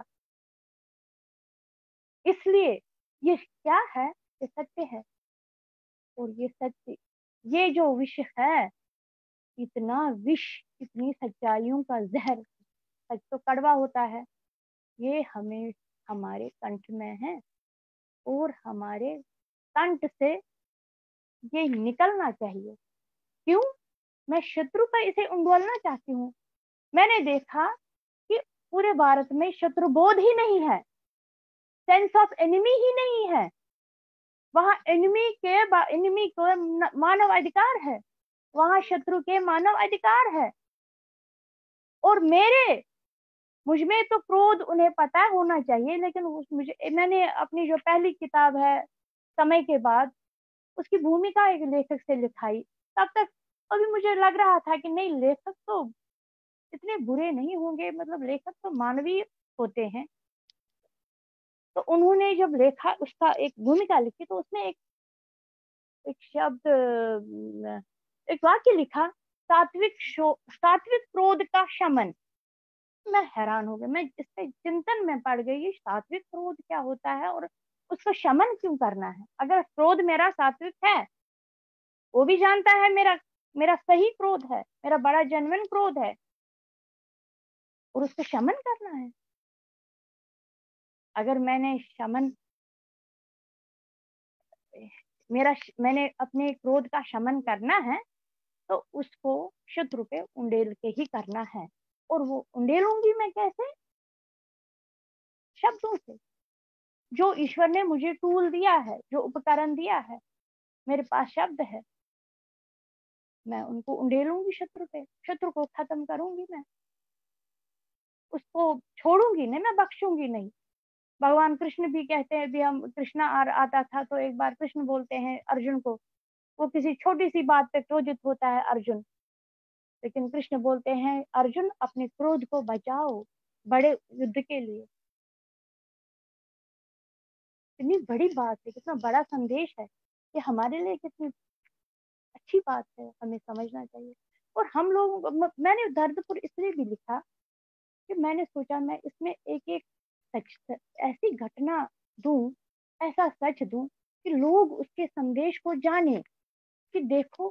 इसलिए ये क्या है? ये सत्य है। और ये सत्य, ये जो विष है, इतना विष, इतनी सच्चाइयों का जहर, सच तो कड़वा होता है, ये हमें हमारे कंठ में है, और हमारे कंठ से ये निकलना चाहिए। क्यों? मैं शत्रु पर इसे उंडोलना चाहती हूँ। मैंने देखा कि पूरे भारत में शत्रुबोध ही नहीं है, सेंस ऑफ एनिमी ही नहीं है। वहां एनिमी के एनिमी को मानव अधिकार है, वहां शत्रु के मानव अधिकार है। और मेरे मुझ में तो क्रोध उन्हें पता होना चाहिए, लेकिन उस मुझे मैंने अपनी जो पहली किताब है समय के बाद, उसकी भूमिका एक लेखक से लिखाई। तब तक अभी मुझे लग रहा था कि नहीं, लेखक तो इतने बुरे नहीं होंगे, मतलब लेखक तो मानवीय होते हैं। तो उन्होंने जब लेखा, उसका एक भूमिका लिखी, तो उसमें एक एक शब्द, एक वाक्य लिखा, सात्विक शो सात्विक क्रोध का शमन। मैं हैरान हो गई, मैं इससे चिंतन में पड़ गई, सात्विक क्रोध क्या होता है और उसको शमन क्यों करना है? अगर क्रोध मेरा सात्विक है, वो भी जानता है मेरा मेरा सही क्रोध है, मेरा बड़ा जेन्युइन क्रोध है, और उसको शमन करना है। अगर मैंने शमन मेरा मैंने अपने क्रोध का शमन करना है, तो उसको शत्रु पे उंडेल के ही करना है। और वो उंडेलूंगी मैं कैसे? शब्दों से। जो ईश्वर ने मुझे टूल दिया है, जो उपकरण दिया है, मेरे पास शब्द है, मैं उनको उंडेलूंगी शत्रु पे, शत्रु को खत्म करूंगी, मैं उसको छोड़ूंगी नहीं, मैं बख्शूंगी नहीं। भगवान कृष्ण भी कहते हैं, भी हम कृष्णा आ, आता था तो एक बार कृष्ण बोलते हैं अर्जुन को, वो किसी छोटी सी बात पे क्रोधित होता है अर्जुन, लेकिन कृष्ण बोलते हैं अर्जुन अपने क्रोध को बचाओ बड़े युद्ध के लिए। कितनी बड़ी बात है, कितना बड़ा संदेश है, ये हमारे लिए कितनी अच्छी बात है, हमें समझना चाहिए। और हम लोग, मैंने दर्दपुर इसलिए भी लिखा कि मैंने सोचा मैं इसमें एक एक सच, ऐसी घटना दूं, ऐसा सच दूं कि लोग उसके संदेश को जाने कि देखो,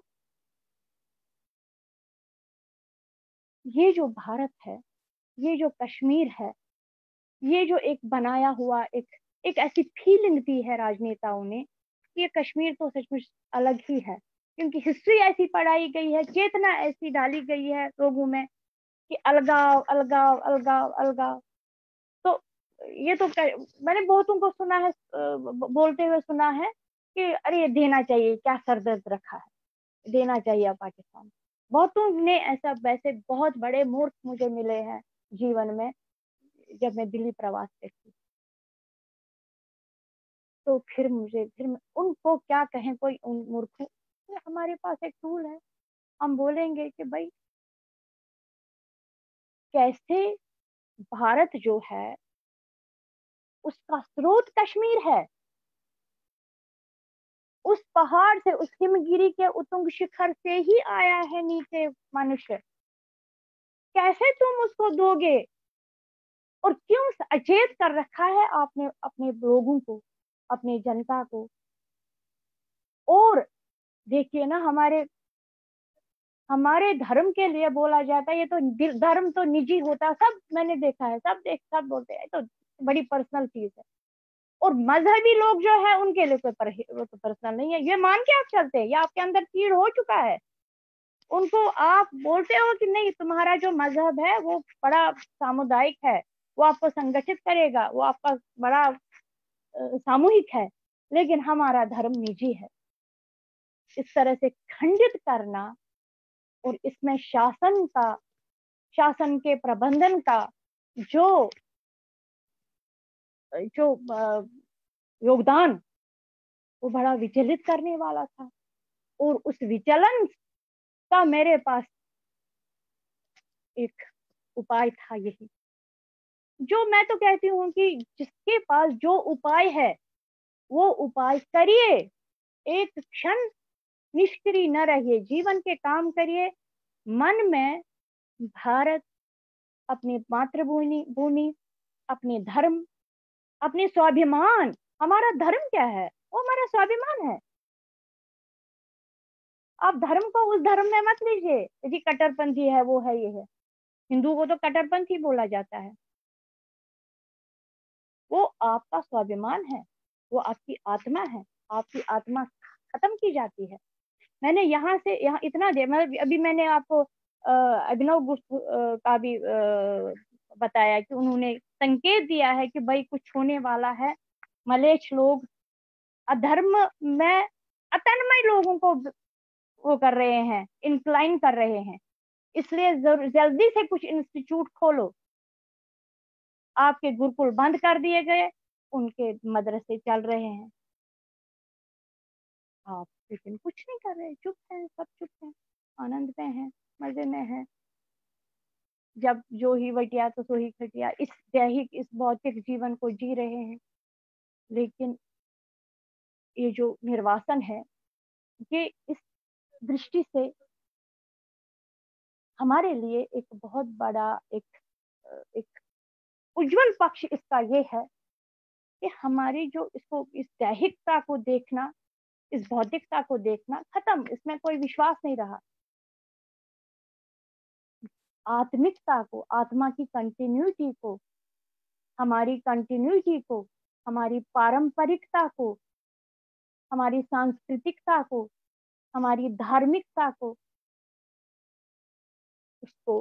ये जो भारत है, ये जो कश्मीर है, ये जो एक बनाया हुआ एक एक ऐसी फीलिंग दी है राजनेताओं ने कि ये कश्मीर तो सचमुच अलग ही है, क्योंकि हिस्ट्री ऐसी पढ़ाई गई है, चेतना ऐसी डाली गई है लोगों में कि अलगाव अलगाव अलगाव अलगाव। तो ये तो मैंने बहुतों को सुना है, बोलते हुए सुना है कि अरे ये देना चाहिए, क्या सरदर्द रखा है, देना चाहिए पाकिस्तान। बहुतों ने ऐसा, वैसे बहुत बड़े मूर्ख मुझे मिले हैं जीवन में जब मैं दिल्ली प्रवास पे थी। तो फिर मुझे फिर उनको क्या कहें, कोई उन मूर्ख, तो हमारे पास एक टूल है, हम बोलेंगे कि भाई कैसे भारत जो है उसका स्रोत कश्मीर है, उस पहाड़ से, उस हिमगिरी के उतुंग शिखर से ही आया है नीचे मनुष्य, कैसे तुम उसको दोगे? और क्यों अचेत कर रखा है आपने अपने लोगों को, अपने जनता को? और देखिए ना, हमारे हमारे धर्म के लिए बोला जाता है, ये तो धर्म तो निजी होता, सब मैंने देखा है, सब देख सब बोलते हैं तो बड़ी पर्सनल चीज है। और मजहबी लोग जो है उनके लिए कोई पर, वो तो पर्सनल नहीं है, ये मान के आप चलते हैं, ये आपके अंदर कीड़ हो चुका है। उनको आप बोलते हो कि नहीं, तुम्हारा जो मजहब है वो बड़ा सामुदायिक है, वो आपको संगठित करेगा, वो आपका बड़ा सामूहिक है, लेकिन हमारा धर्म निजी है। इस तरह से खंडित करना, और इसमें शासन का, शासन के प्रबंधन का जो जो योगदान, वो बड़ा विचलित करने वाला था। और उस विचलन का मेरे पास एक उपाय था, यही जो मैं तो कहती हूँ कि जिसके पास जो उपाय है वो उपाय करिए, एक क्षण निष्क्रिय न रहिए, जीवन के काम करिए, मन में भारत, अपनी मातृभूमि भूमि, अपने धर्म, अपने स्वाभिमान, हमारा धर्म क्या है, वो हमारा स्वाभिमान है। आप धर्म को उस धर्म में मत लीजिए जी कट्टरपंथी है, वो है, ये है। हिंदू को तो कट्टरपंथी बोला जाता है, वो आपका स्वाभिमान है, वो आपकी आत्मा है, आपकी आत्मा खत्म की जाती है। मैंने यहाँ से यहाँ इतना दे, मतलब अभी मैंने आपको अभिनव गुप्त का भी आ, बताया कि उन्होंने संकेत दिया है कि भाई कुछ होने वाला है, मलेच्छ लोग अधर्म में अतन्मय लोगों को वो कर रहे हैं, इंक्लाइन कर रहे हैं, इसलिए जल्दी से कुछ इंस्टीट्यूट खोलो, आपके गुरुकुल बंद कर दिए गए, उनके मदरसे चल रहे हैं, आप लेकिन कुछ नहीं कर रहे, चुप हैं, सब चुप हैं, आनंद में हैं, मजे में हैं। जब जो ही बटिया तो सो ही खटिया, इस दैहिक इस भौतिक जीवन को जी रहे हैं। लेकिन ये जो निर्वासन है, ये इस दृष्टि से हमारे लिए एक बहुत बड़ा एक एक उज्जवल पक्ष इसका ये है कि हमारी जो इसको इस दैहिकता को देखना, इस भौतिकता को देखना खत्म, इसमें कोई विश्वास नहीं रहा। आत्मिकता को, आत्मा की कंटिन्यूटी को, हमारी कंटिन्यूटी को, हमारी पारंपरिकता को, हमारी सांस्कृतिकता को, हमारी धार्मिकता को, उसको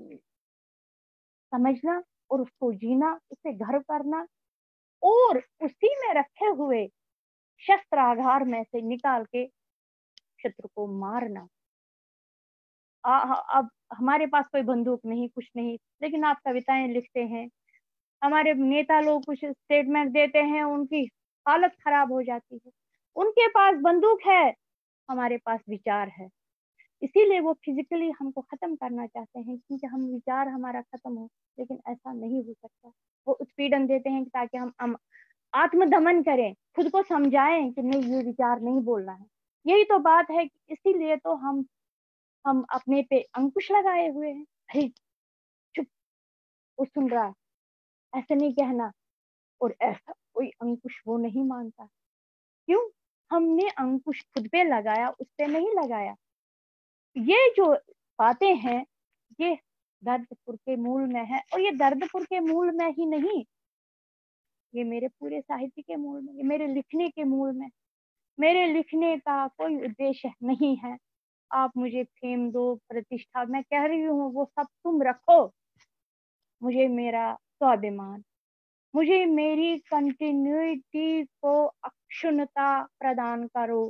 समझना और उसको जीना, उससे गर्व करना और उसी में रखे हुए शस्त्रागार में से निकाल के शत्रु को मारना। आ, अब हमारे पास कोई बंदूक नहीं, कुछ नहीं, लेकिन आप कविताएं लिखते हैं, हमारे नेता लोग कुछ स्टेटमेंट देते हैं, उनकी हालत खराब हो जाती है। उनके पास बंदूक है, हमारे पास विचार है, इसीलिए वो फिजिकली हमको खत्म करना चाहते हैं, क्योंकि हम विचार हमारा खत्म हो, लेकिन ऐसा नहीं हो सकता। वो उत्पीड़न देते हैं ताकि हम, हम आत्मदमन करें, खुद को समझाएं कि नहीं, ये विचार नहीं बोलना है। यही तो बात है, इसीलिए तो हम हम अपने पे अंकुश लगाए हुए हैं। अरे चुप, वो सुन रहा है, ऐसे नहीं कहना, और ऐसा कोई अंकुश वो नहीं मानता। क्यों? हमने अंकुश खुद पे लगाया, उस पे नहीं लगाया। ये जो बातें हैं, ये दर्दपुर के मूल में है, और ये दर्दपुर के मूल में ही नहीं, ये मेरे पूरे साहित्य के मूल में, ये मेरे लिखने के मूल में। मेरे लिखने का कोई उद्देश्य नहीं है आप मुझे फेम दो, प्रतिष्ठा, मैं कह रही हूँ वो सब तुम रखो, मुझे मेरा स्वाभिमान, मुझे मेरी कंटिन्यूटी को अक्षुण्णता प्रदान करो,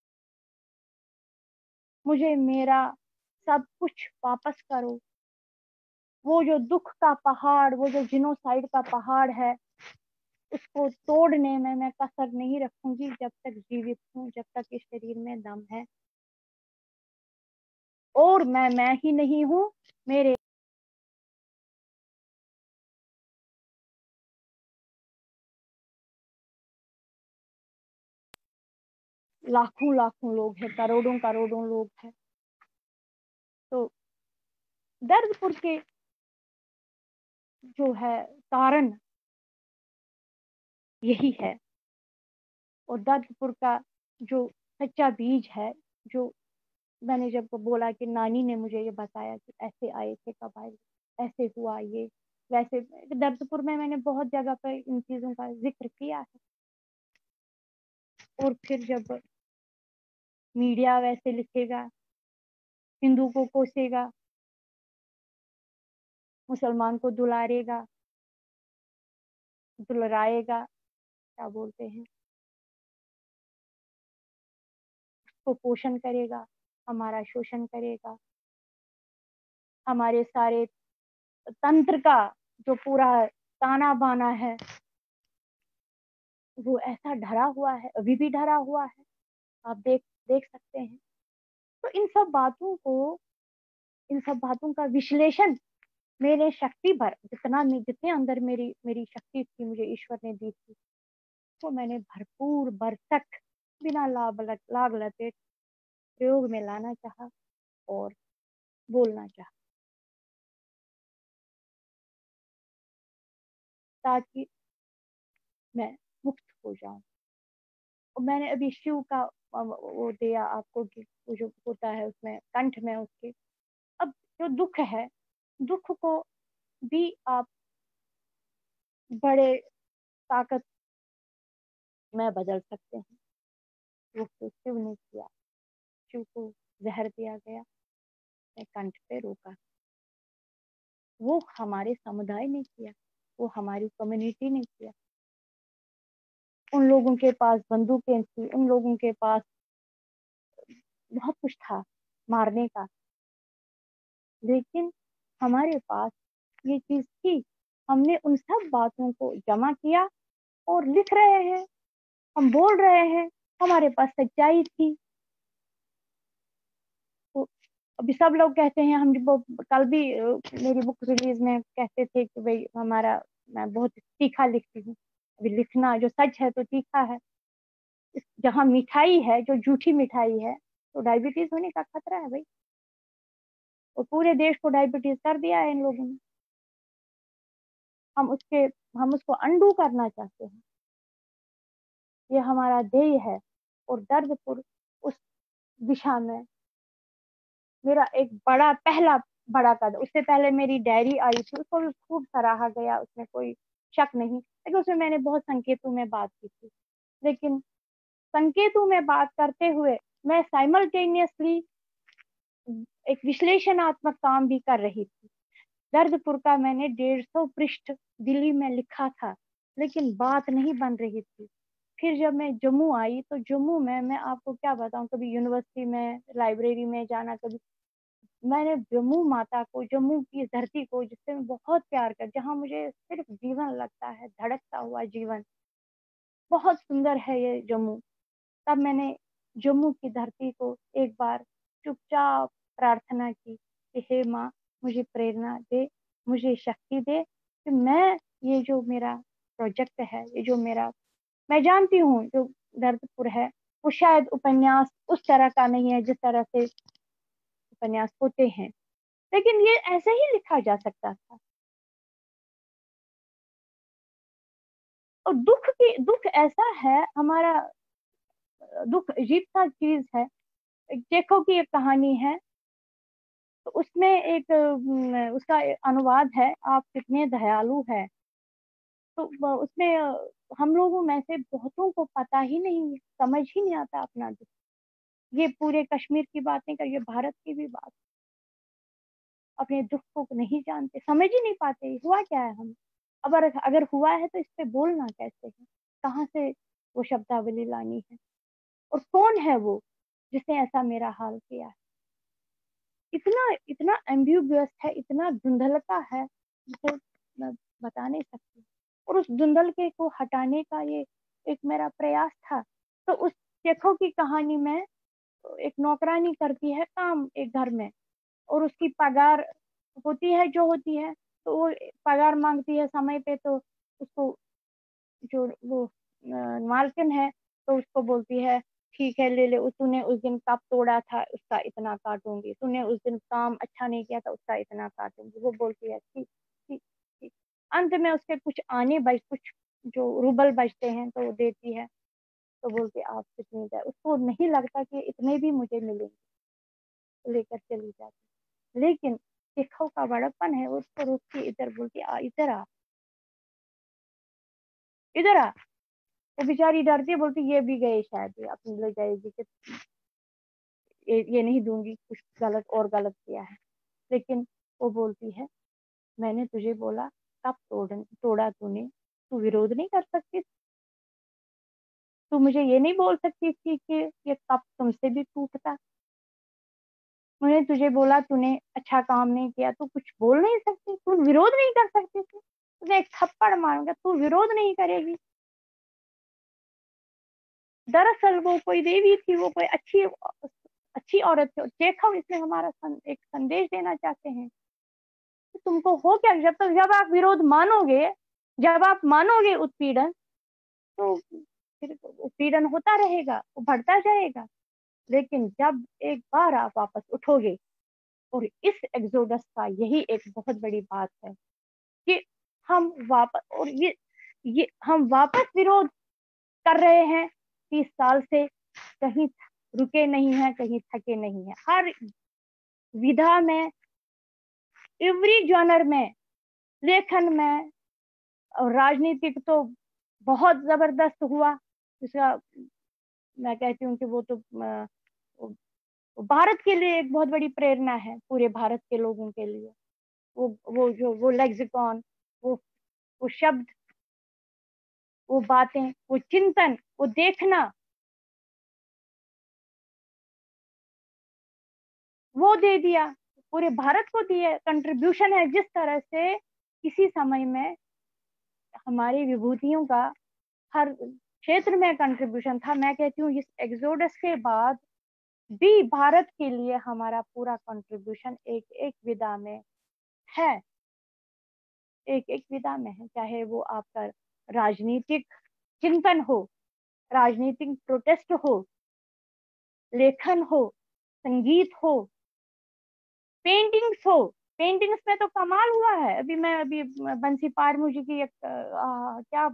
मुझे मेरा सब कुछ वापस करो। वो जो दुख का पहाड़, वो जो जिनोसाइड का पहाड़ है, उसको तोड़ने में मैं कसर नहीं रखूंगी जब तक जीवित हूँ, जब तक इस शरीर में दम है। और मैं मैं ही नहीं हूँ, मेरे लाखों लाखों लोग हैं, करोड़ों करोड़ों लोग हैं। तो दर्दपुर के जो है कारण यही है, और दर्दपुर का जो सच्चा बीज है, जो मैंने जब बोला कि नानी ने मुझे ये बताया कि ऐसे आए थे कबाइल, ऐसे हुआ ये वैसे, दर्दपुर में मैंने बहुत जगह पर इन चीजों का जिक्र किया है। और फिर जब मीडिया वैसे लिखेगा, हिंदू को कोसेगा, मुसलमान को दुलारेगा, दुलराएगा, क्या बोलते हैं, उसको पोषण करेगा, हमारा शोषण करेगा, हमारे सारे तंत्र का जो पूरा ताना बाना है वो ऐसा ढरा हुआ है, अभी भी ढरा हुआ है, आप देख देख सकते हैं। तो इन सब बातों को, इन सब बातों का विश्लेषण मेरे शक्ति भर, जितना मैं जितने अंदर मेरी मेरी शक्ति थी, मुझे ईश्वर ने दी थी, वो मैंने भरपूर बरसक बिना लाभ लाग लपेट प्रयोग में लाना चाहा और बोलना चाहा, ताकि मैं मुक्त हो जाऊं। और मैंने अभी शिव का वो दिया आपको कि वो जो होता है उसमें कंठ में उसके, अब जो दुख है, दुख को भी आप बड़े ताकत में बदल सकते हैं। वो तो शिव ने किया, शिव को जहर दिया गया, मैं कंठ पे रोका, वो हमारे समुदाय ने किया, वो हमारी कम्युनिटी ने किया। उन लोगों के पास बंदूकें थी, उन लोगों के पास बहुत कुछ था मारने का, लेकिन हमारे पास ये चीज थी हमने उन सब बातों को जमा किया और लिख रहे हैं, हम बोल रहे हैं, हमारे पास सच्चाई थी। तो अभी सब लोग कहते हैं, हम वो कल भी मेरी बुक रिलीज में कहते थे कि भाई हमारा, मैं बहुत तीखा लिखती हूँ। अभी लिखना जो सच है तो तीखा है। जहाँ मिठाई है, जो झूठी मिठाई है, तो डायबिटीज होने का खतरा है भाई। और पूरे देश को डायबिटीज कर दिया है इन लोगों ने। हम उसके हम उसको अंडू करना चाहते हैं। ये हमारा ध्येय है। और दर्दपुर उस दिशा में मेरा एक बड़ा पहला बड़ा कदम। उससे पहले मेरी डायरी आई थी, उसको भी खूब सराहा गया, उसमें कोई शक नहीं, लेकिन उसमें मैंने बहुत संकेतों में बात की थी। लेकिन संकेतों में बात करते हुए मैं साइमल्टेनियसली एक विश्लेषणात्मक काम भी कर रही थी। दर्दपुर का मैंने डेढ़ सौ पृष्ठ दिल्ली में लिखा था, लेकिन बात नहीं बन रही थी। फिर जब मैं जम्मू आई तो जम्मू में मैं आपको क्या बताऊं, कभी यूनिवर्सिटी में, लाइब्रेरी में जाना, कभी मैंने जम्मू माता को, जम्मू की धरती को, जिससे मैं बहुत प्यार कर, जहाँ मुझे सिर्फ जीवन लगता है, धड़कता हुआ जीवन, बहुत सुंदर है ये जम्मू। तब मैंने जम्मू की धरती को एक बार चुपचाप प्रार्थना की कि हे माँ, मुझे प्रेरणा दे, मुझे शक्ति दे कि मैं ये जो मेरा प्रोजेक्ट है, ये जो मेरा, मैं जानती हूँ जो दर्दपुर है वो शायद उपन्यास उस तरह का नहीं है जिस तरह से उपन्यास होते हैं, लेकिन ये ऐसे ही लिखा जा सकता था। और दुख की दुख ऐसा है हमारा, दुख अजीब सा चीज है। चेखव की एक कहानी है, तो उसमें एक उसका अनुवाद है, आप कितने दयालु है। तो उसमें हम लोगों में से बहुतों को पता ही नहीं, समझ ही नहीं आता अपना दुख। ये पूरे कश्मीर की बात नहीं कर, ये भारत की भी बात। अपने दुख को नहीं जानते, समझ ही नहीं पाते हुआ क्या है हम। अब अगर हुआ है तो इस पे बोलना कैसे है, कहाँ से वो शब्दावली लानी है, और कौन है वो जिसने ऐसा मेरा हाल किया है। इतना इतना एम्बिग्युअस है, इतना धुंधलता है जिसे मैं बता नहीं सकती। और उस धुंधलके को हटाने का ये एक मेरा प्रयास था। तो उस चेखव की कहानी में एक नौकरानी करती है काम एक घर में, और उसकी पगार होती है जो होती है, तो वो पगार मांगती है समय पे, तो उसको जो वो मालकिन है तो उसको बोलती है ठीक है ले ले, तूने उस दिन कप तोड़ा था उसका इतना काटूंगी, तूने उस दिन काम अच्छा नहीं किया था उसका इतना काटूंगी। वो बोलती है ठीक ठीक ठीक। अंत में उसके कुछ आने बच कुछ जो रूबल बचते हैं तो वो देती है, तो बोलती आप कितनी जाए, उसको नहीं लगता कि इतने भी मुझे मिलेंगे, लेकर चली जाती। लेकिन चेखव का बड़प्पन है, उसको रोक के इधर बोलती आ इधर आ इधर आ। वो बेचारी डरती, बोलती ये भी गए शायद, ये अपनी ले जाएगी कि ये, ये नहीं दूंगी, कुछ गलत और गलत किया है। लेकिन वो बोलती है मैंने तुझे बोला कब तोड़ तोड़ा तूने, तू विरोध नहीं कर सकती, तू मुझे ये नहीं बोल सकती थी कि ये कब तुमसे भी टूटता। मैंने तुझे बोला तूने अच्छा काम नहीं किया, तू कुछ बोल नहीं सकती, तू विरोध नहीं कर सकती थी, तुझे एक थप्पड़ मारूंगा, तू विरोध नहीं करेगी। दरअसल वो कोई देवी थी, वो कोई अच्छी अच्छी औरत थी। चेखव इसमें हमारा सं, एक संदेश देना चाहते हैं कि तुमको हो क्या, जब तक जब आप विरोध मानोगे, जब आप मानोगे उत्पीड़न, तो फिर उत्पीड़न होता रहेगा, वो बढ़ता जाएगा। लेकिन जब एक बार आप वापस उठोगे, और इस एक्सोडस का यही एक बहुत बड़ी बात है कि हम वापस, और ये ये हम वापस विरोध कर रहे हैं तीस साल से, कहीं रुके नहीं है, कहीं थके नहीं है। हर विधा में, एवरी जॉनर में, लेखन में, और राजनीतिक तो बहुत जबरदस्त हुआ। जिसका मैं कहती हूँ कि वो तो भारत के लिए एक बहुत बड़ी प्रेरणा है, पूरे भारत के लोगों के लिए। वो वो जो वो लेक्सिकॉन, वो वो शब्द, वो बातें, वो चिंतन, वो देखना, वो दे दिया, पूरे भारत को दिया कंट्रीब्यूशन है। जिस तरह से किसी समय में हमारी विभूतियों का हर क्षेत्र में कंट्रीब्यूशन था। मैं कहती हूँ इस एक्सोडस के बाद भी भारत के लिए हमारा पूरा कंट्रीब्यूशन एक एक विधा में है, एक एक विधा में है। चाहे वो आपका राजनीतिक चिंतन हो, राजनीतिक प्रोटेस्ट हो, लेखन हो, संगीत हो, पेंटिंग्स हो। पेंटिंग्स में तो कमाल हुआ है। अभी मैं अभी बंसी पारमू जी की एक आ, क्या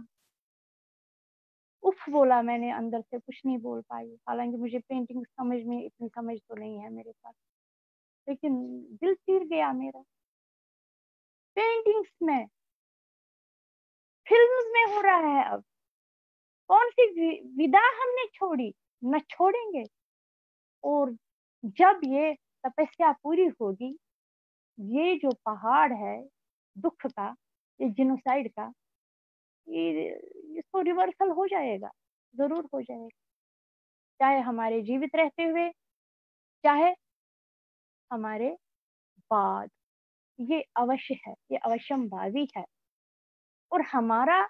उफ बोला मैंने, अंदर से कुछ नहीं बोल पाई। हालांकि मुझे पेंटिंग समझ में इतनी समझ तो नहीं है मेरे पास, लेकिन दिल चीर गया मेरा। पेंटिंग्स में, फिल्म्स में हो रहा है। अब कौन सी विधा हमने छोड़ी? न छोड़ेंगे। और जब ये तपस्या पूरी होगी, ये जो पहाड़ है दुख का, ये जिनोसाइड का, ये इसको रिवर्सल हो जाएगा, जरूर हो जाएगा। चाहे हमारे जीवित रहते हुए, चाहे हमारे बाद, ये अवश्य है, ये अवश्यमभावी है। और हमारा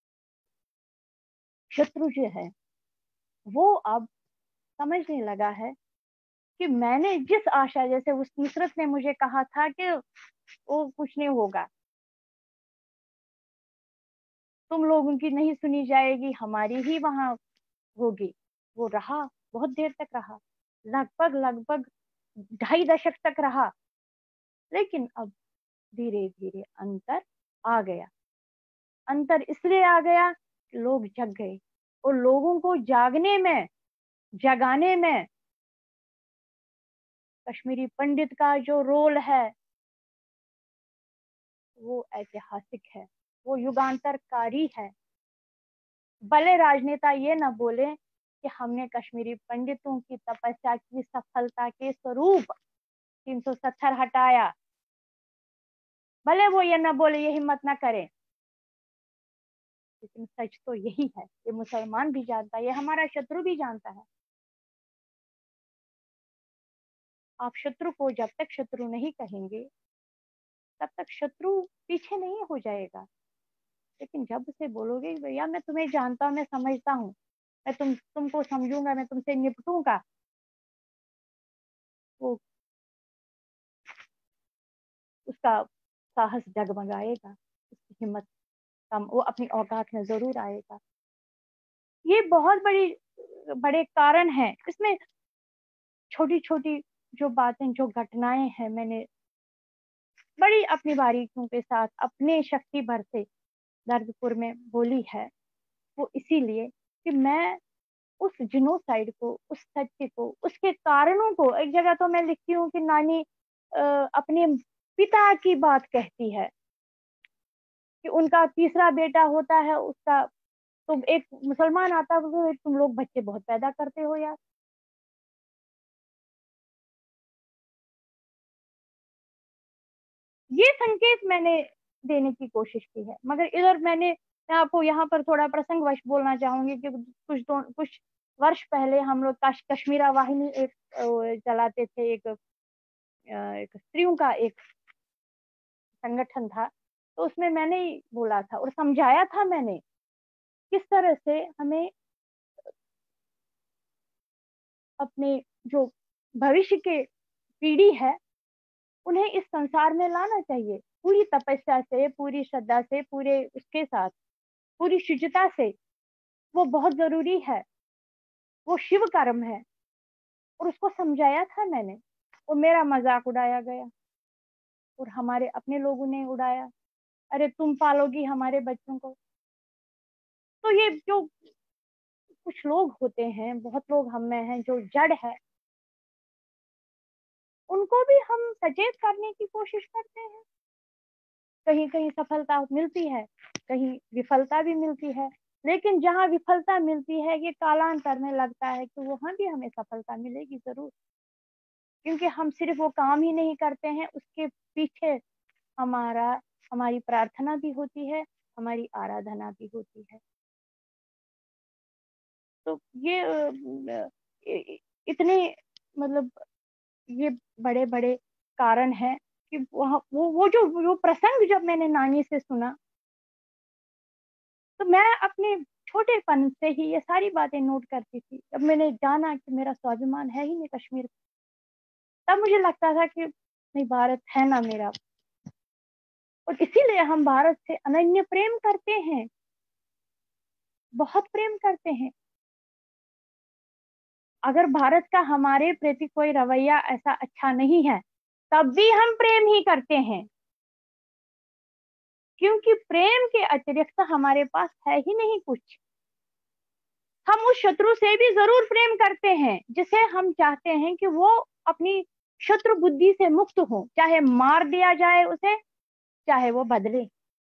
शत्रु जो है वो अब समझने लगा है कि मैंने जिस आशा, जैसे उस नुसरत ने मुझे कहा था कि वो कुछ नहीं होगा, तुम लोगों की नहीं सुनी जाएगी, हमारी ही वहां होगी। वो रहा, बहुत देर तक रहा, लगभग लगभग ढाई दशक तक रहा। लेकिन अब धीरे धीरे अंतर आ गया। अंतर इसलिए आ गया कि लोग जग गए, और लोगों को जागने में, जगाने में कश्मीरी पंडित का जो रोल है वो ऐतिहासिक है, वो युगांतरकारी है। भले राजनेता ये न बोले कि हमने कश्मीरी पंडितों की तपस्या की सफलता के स्वरूप तीन सौ सत्तर हटाया, भले वो ये न बोले, ये हिम्मत न करें, लेकिन सच तो यही है। ये मुसलमान भी जानता है, ये हमारा शत्रु भी जानता है। आप शत्रु को जब तक शत्रु नहीं कहेंगे तब तक शत्रु पीछे नहीं हो जाएगा। लेकिन जब उसे बोलोगे भैया मैं तुम्हें जानता हूँ, मैं समझता हूँ, मैं तुम तुमको समझूंगा, मैं तुमसे निपटूंगा, वो उसका साहस डगमगाएगा, उसकी हिम्मत कम, वो अपनी औकात में जरूर आएगा। ये बहुत बड़ी बड़े कारण हैं। इसमें छोटी छोटी जो बातें, जो घटनाएं हैं, मैंने बड़ी अपनी बारीकियों के साथ अपने शक्ति भर से दर्दपुर में बोली है। वो इसीलिए कि मैं उस जिनोसाइड को, उस सत्य को, उसके कारणों को, एक जगह तो मैं लिखती हूँ कि नानी आ, अपने पिता की बात कहती है कि उनका तीसरा बेटा होता है उसका, तो एक मुसलमान आता है तो तुम लोग बच्चे बहुत पैदा करते हो यार। ये संकेत मैंने देने की कोशिश की है। मगर इधर मैंने, मैं आपको यहाँ पर थोड़ा प्रसंगवश बोलना चाहूंगी कि कुछ दो कुछ वर्ष पहले हम लोग कश, कश्मीरा वाहिनी एक चलाते थे, एक एक स्त्रियों का एक संगठन था। तो उसमें मैंने बोला था और समझाया था मैंने किस तरह से हमें अपने जो भविष्य के पीढ़ी है उन्हें इस संसार में लाना चाहिए, पूरी तपस्या से, पूरी श्रद्धा से, पूरे उसके साथ, पूरी शुचिता से। वो बहुत जरूरी है, वो शिव कर्म है। और उसको समझाया था मैंने, और मेरा मजाक उड़ाया गया और हमारे अपने लोगों ने उड़ाया, अरे तुम पालोगी हमारे बच्चों को। तो ये जो कुछ लोग होते हैं, बहुत लोग हम में हैं जो जड़ है, उनको भी हम सचेत करने की कोशिश करते हैं। कहीं कहीं सफलता मिलती है, कहीं विफलता भी मिलती है, लेकिन जहाँ विफलता मिलती है ये कालांतर में लगता है कि वहां भी हमें सफलता मिलेगी जरूर, क्योंकि हम सिर्फ वो काम ही नहीं करते हैं, उसके पीछे हमारा हमारी प्रार्थना भी होती है, हमारी आराधना भी होती है। तो ये इतने, मतलब ये बड़े बड़े कारण हैं कि वहाँ वो वो जो वो प्रसंग जब मैंने नानी से सुना, तो मैं अपने छोटेपन से ही ये सारी बातें नोट करती थी। जब मैंने जाना कि मेरा स्वाभिमान है ही नहीं कश्मीर, तब मुझे लगता था कि नहीं, भारत है ना मेरा, और इसीलिए हम भारत से अनन्य प्रेम करते हैं, बहुत प्रेम करते हैं। अगर भारत का हमारे प्रति कोई रवैया ऐसा अच्छा नहीं है, तब भी हम प्रेम ही करते हैं, क्योंकि प्रेम के अतिरिक्त हमारे पास है ही नहीं कुछ। हम उस शत्रु से भी जरूर प्रेम करते हैं जिसे हम चाहते हैं कि वो अपनी शत्रु बुद्धि से मुक्त हो, चाहे मार दिया जाए उसे, चाहे वो बदले।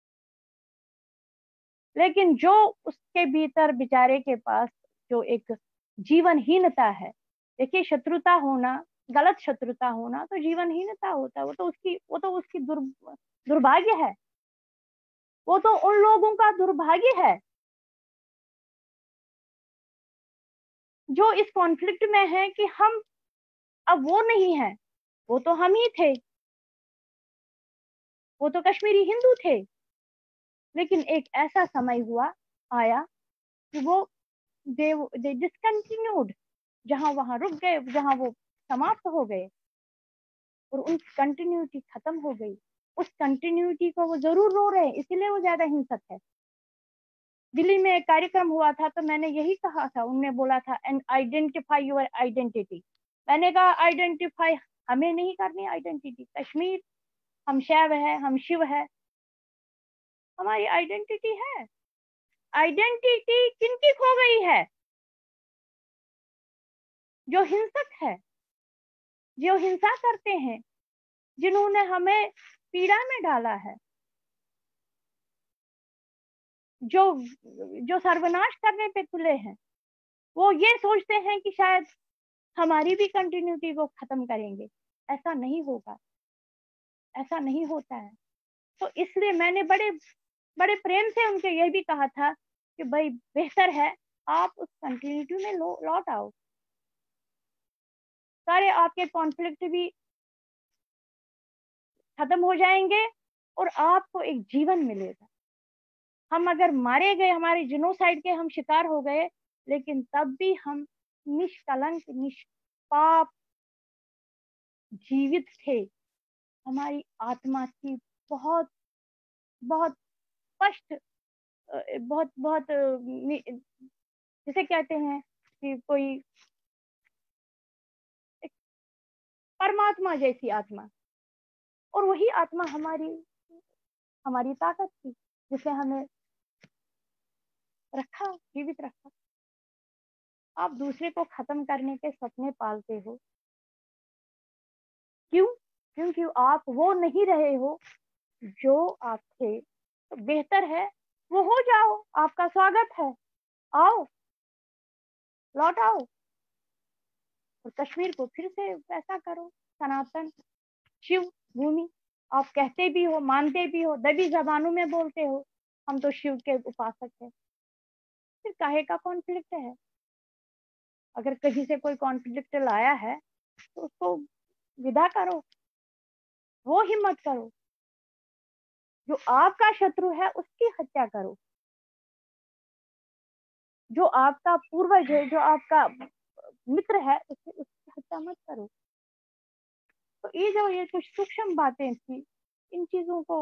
लेकिन जो उसके भीतर बेचारे के पास जो एक जीवनहीनता है, देखिए शत्रुता होना, गलत शत्रुता होना तो जीवनहीनता होता है। वो तो उसकी वो तो उसकी दुर, दुर्भाग्य है, वो तो उन लोगों का दुर्भाग्य है जो इस कॉन्फ्लिक्ट में है कि हम अब वो नहीं है, वो तो हम ही थे, वो तो कश्मीरी हिंदू थे। लेकिन एक ऐसा समय हुआ आया कि वो दे दे डिसकंटिन्यूड, जहां वहां रुक गए, जहां वो समाप्त हो गए और उन कंटिन्यूटी खत्म हो गई। उस कंटिन्यूटी को वो जरूर रो रहे हैं, इसीलिए वो ज्यादा हिंसक है। दिल्ली में एक कार्यक्रम हुआ था तो मैंने यही कहा था, उनने बोला था एंड आइडेंटिफाई योर आइडेंटिटी। मैंने कहा आइडेंटिफाई हमें नहीं करनी आइडेंटिटी, कश्मीर, हम शैव है, हम शिव है, हमारी आइडेंटिटी है। आइडेंटिटी किनकी खो गई है? जो हिंसक है, जो हिंसा करते हैं, जिन्होंने हमें पीड़ा में डाला है, जो जो सर्वनाश करने पे तुले हैं। वो ये सोचते हैं कि शायद हमारी भी कंटिन्यूटी को खत्म करेंगे। ऐसा नहीं होगा, ऐसा नहीं होता है। तो इसलिए मैंने बड़े बड़े प्रेम से उनके ये भी कहा था कि भाई बेहतर है आप उस कंटिन्यूटी में लौट आओ, सारे आपके कॉन्फ्लिक्ट भी खत्म हो जाएंगे और आपको एक जीवन मिलेगा। हम अगर मारे गए, हमारे जिनोसाइड के हम शिकार हो गए, लेकिन तब भी हम निष्कलंक निष्पाप जीवित थे। हमारी आत्मा थी बहुत बहुत स्पष्ट, बहुत बहुत जिसे कहते हैं कि कोई परमात्मा जैसी आत्मा, और वही आत्मा हमारी हमारी ताकत थी जिसे हमें रखा, जीवित रखा। आप दूसरे को खत्म करने के सपने पालते हो, क्यों? क्योंकि आप वो नहीं रहे हो जो आप थे। तो बेहतर है वो हो जाओ, आपका स्वागत है, आओ, लौट आओ और कश्मीर को फिर से वैसा करो, सनातन शिव भूमि। आप कहते भी हो, मानते भी हो, दबी जबानों में बोलते हो हम तो शिव के उपासक हैं, फिर काहे का कॉन्फ्लिक्ट है? अगर कहीं से कोई कॉन्फ्लिक्ट लाया है तो उसको विदा करो, वो हिम्मत करो। जो आपका शत्रु है उसकी हत्या करो, जो आपका पूर्वज है, जो आपका मित्र है, उसकी उसकी हत्या मत करो। तो ये जो ये कुछ सूक्ष्म बातें थी, इन चीजों को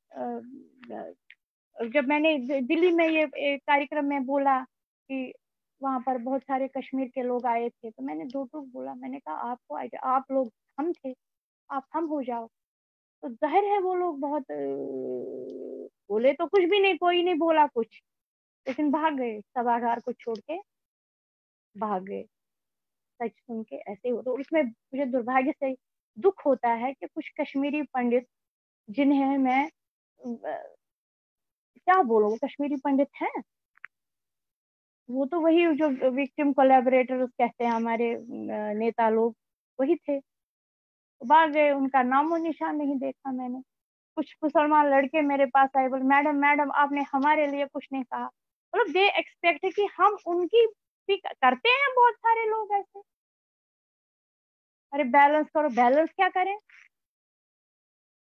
जब मैंने दिल्ली में ये कार्यक्रम में बोला कि वहां पर बहुत सारे कश्मीर के लोग आए थे, तो मैंने दो टूक बोला, मैंने कहा आपको आप लोग हम थे, आप हम हो जाओ। तो जाहिर है वो लोग बहुत बोले तो कुछ भी नहीं, कोई नहीं बोला कुछ, लेकिन भाग गए, सभागार को छोड़ के भाग गए। सच सुन के ऐसे हो, तो उसमें मुझे दुर्भाग्य से दुख होता है कि कुछ कश्मीरी पंडित, जिन्हें मैं क्या बोलूं, वो कश्मीरी पंडित हैं, वो तो वही जो विक्टिम कोलैबोरेटर कहते हैं हमारे नेता लोग, वही थे। भाग गए, उनका नामो निशान नहीं देखा मैंने। कुछ मुसलमान लड़के मेरे पास आए, बोले मैडम मैडम आपने हमारे लिए कुछ नहीं कहा। मतलब दे एक्सपेक्ट कि हम उनकी भी करते हैं, बहुत सारे लोग ऐसे। अरे बैलेंस करो, बैलेंस क्या करें?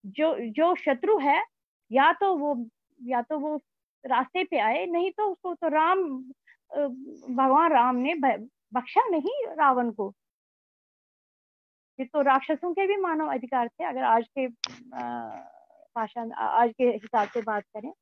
जो जो शत्रु है, या तो वो या तो वो रास्ते पे आए, नहीं तो उसको तो राम भगवान राम ने बख्शा नहीं रावण को। ये तो राक्षसों के भी मानव अधिकार थे, अगर आज के भाषा आज के हिसाब से बात करें,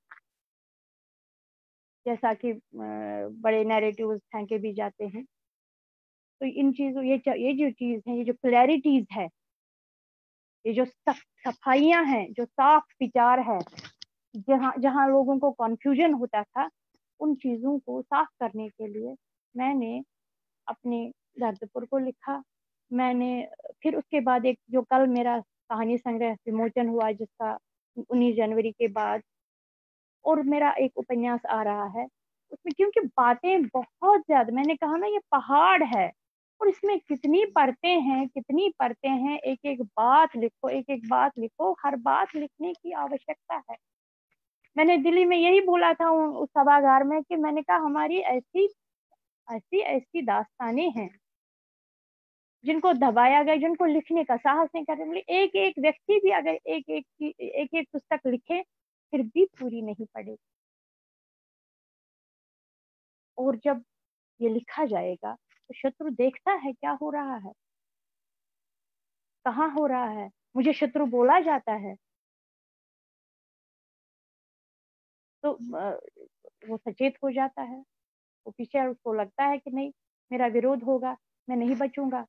जैसा कि बड़े नैरेटिव्स फेंके भी जाते हैं। तो इन चीजों ये ये जो चीज है, ये जो क्लैरिटीज है, ये जो सफाइयां हैं, जो साफ विचार है, जहाँ जहाँ लोगों को कंफ्यूजन होता था, उन चीजों को साफ करने के लिए मैंने अपने दर्दपुर को लिखा। मैंने फिर उसके बाद एक जो कल मेरा कहानी संग्रह विमोचन हुआ, जिसका उन्नीस जनवरी के बाद, और मेरा एक उपन्यास आ रहा है उसमें, क्योंकि बातें बहुत ज्यादा, मैंने कहा ना ये पहाड़ है, और इसमें कितनी परतें हैं, कितनी परतें हैं। एक एक बात लिखो, एक एक बात लिखो, हर बात लिखने की आवश्यकता है। मैंने दिल्ली में यही बोला था उस सभागार में कि मैंने कहा हमारी ऐसी ऐसी ऐसी दास्तानें हैं जिनको दबाया गया, जिनको लिखने का साहस नहीं करते। एक एक व्यक्ति भी अगर एक एक एक एक पुस्तक लिखे फिर भी पूरी नहीं पड़ेगी। और जब ये लिखा जाएगा तो शत्रु देखता है क्या हो रहा है, कहाँ हो रहा है, मुझे शत्रु बोला जाता है, तो वो सचेत हो जाता है। वो पीछे उसको लगता है कि नहीं, मेरा विरोध होगा, मैं नहीं बचूंगा,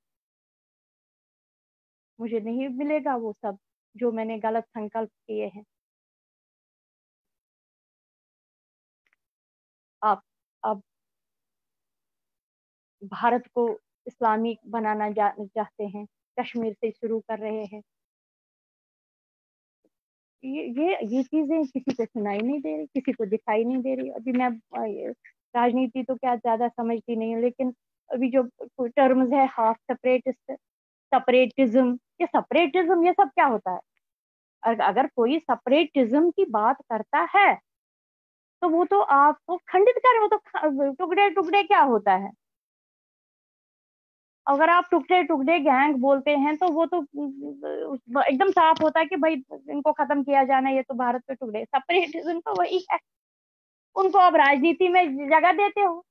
मुझे नहीं मिलेगा वो सब जो मैंने गलत संकल्प किए हैं। आप अब भारत को इस्लामिक बनाना चाहते हैं, कश्मीर से शुरू कर रहे हैं। ये ये ये चीजें किसी को सुनाई नहीं दे रही, किसी को दिखाई नहीं दे रही। अभी मैं राजनीति तो क्या ज्यादा समझती नहीं हूँ, लेकिन अभी जो टर्म्स है हाफ सेपरेटिस्ट, सेपरेटिज्म, ये सेपरेटिज्म ये सब क्या होता है? अगर कोई सेपरेटिज्म की बात करता है तो वो तो आपको खंडित कर, वो तो टुकड़े टुकड़े क्या होता है? अगर आप टुकड़े टुकड़े गैंग बोलते हैं तो वो तो एकदम साफ होता है कि भाई इनको खत्म किया जाना, ये तो भारत के टुकड़े। सेपरेटिज्म तो वही है, उनको अब राजनीति में जगह देते हो।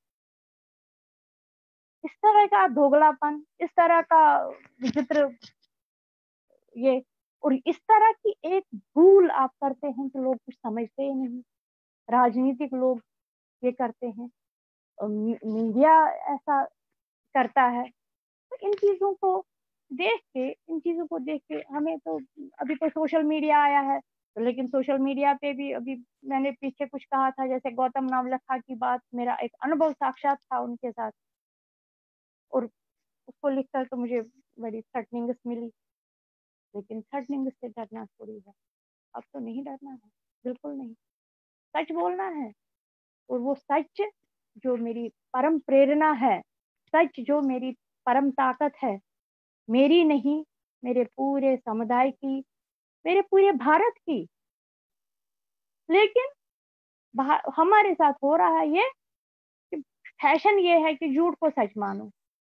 इस तरह का दोगलापन, इस तरह का विचित्र ये, और इस तरह की एक भूल आप करते हैं कि लोग कुछ समझते ही नहीं। राजनीतिक लोग ये करते हैं, मीडिया ऐसा करता है। तो इन चीजों को देख के इन चीजों को देख के हमें तो, अभी तो सोशल मीडिया आया है, तो लेकिन सोशल मीडिया पे भी अभी मैंने पीछे कुछ कहा था, जैसे गौतम नावलखा की बात, मेरा एक अनुभव साक्षात था उनके साथ, और उसको लिखकर तो मुझे बड़ी थ्रेटनिंग मिली। लेकिन थ्रेटनिंग से डरना थोड़ी है, अब तो नहीं डरना है, बिल्कुल नहीं। सच बोलना है, और वो सच जो मेरी परम प्रेरणा है, सच जो मेरी परम ताकत है, मेरी नहीं, मेरे पूरे समुदाय की, मेरे पूरे भारत की। लेकिन हमारे साथ हो रहा है ये कि फैशन ये है कि झूठ को सच मानो,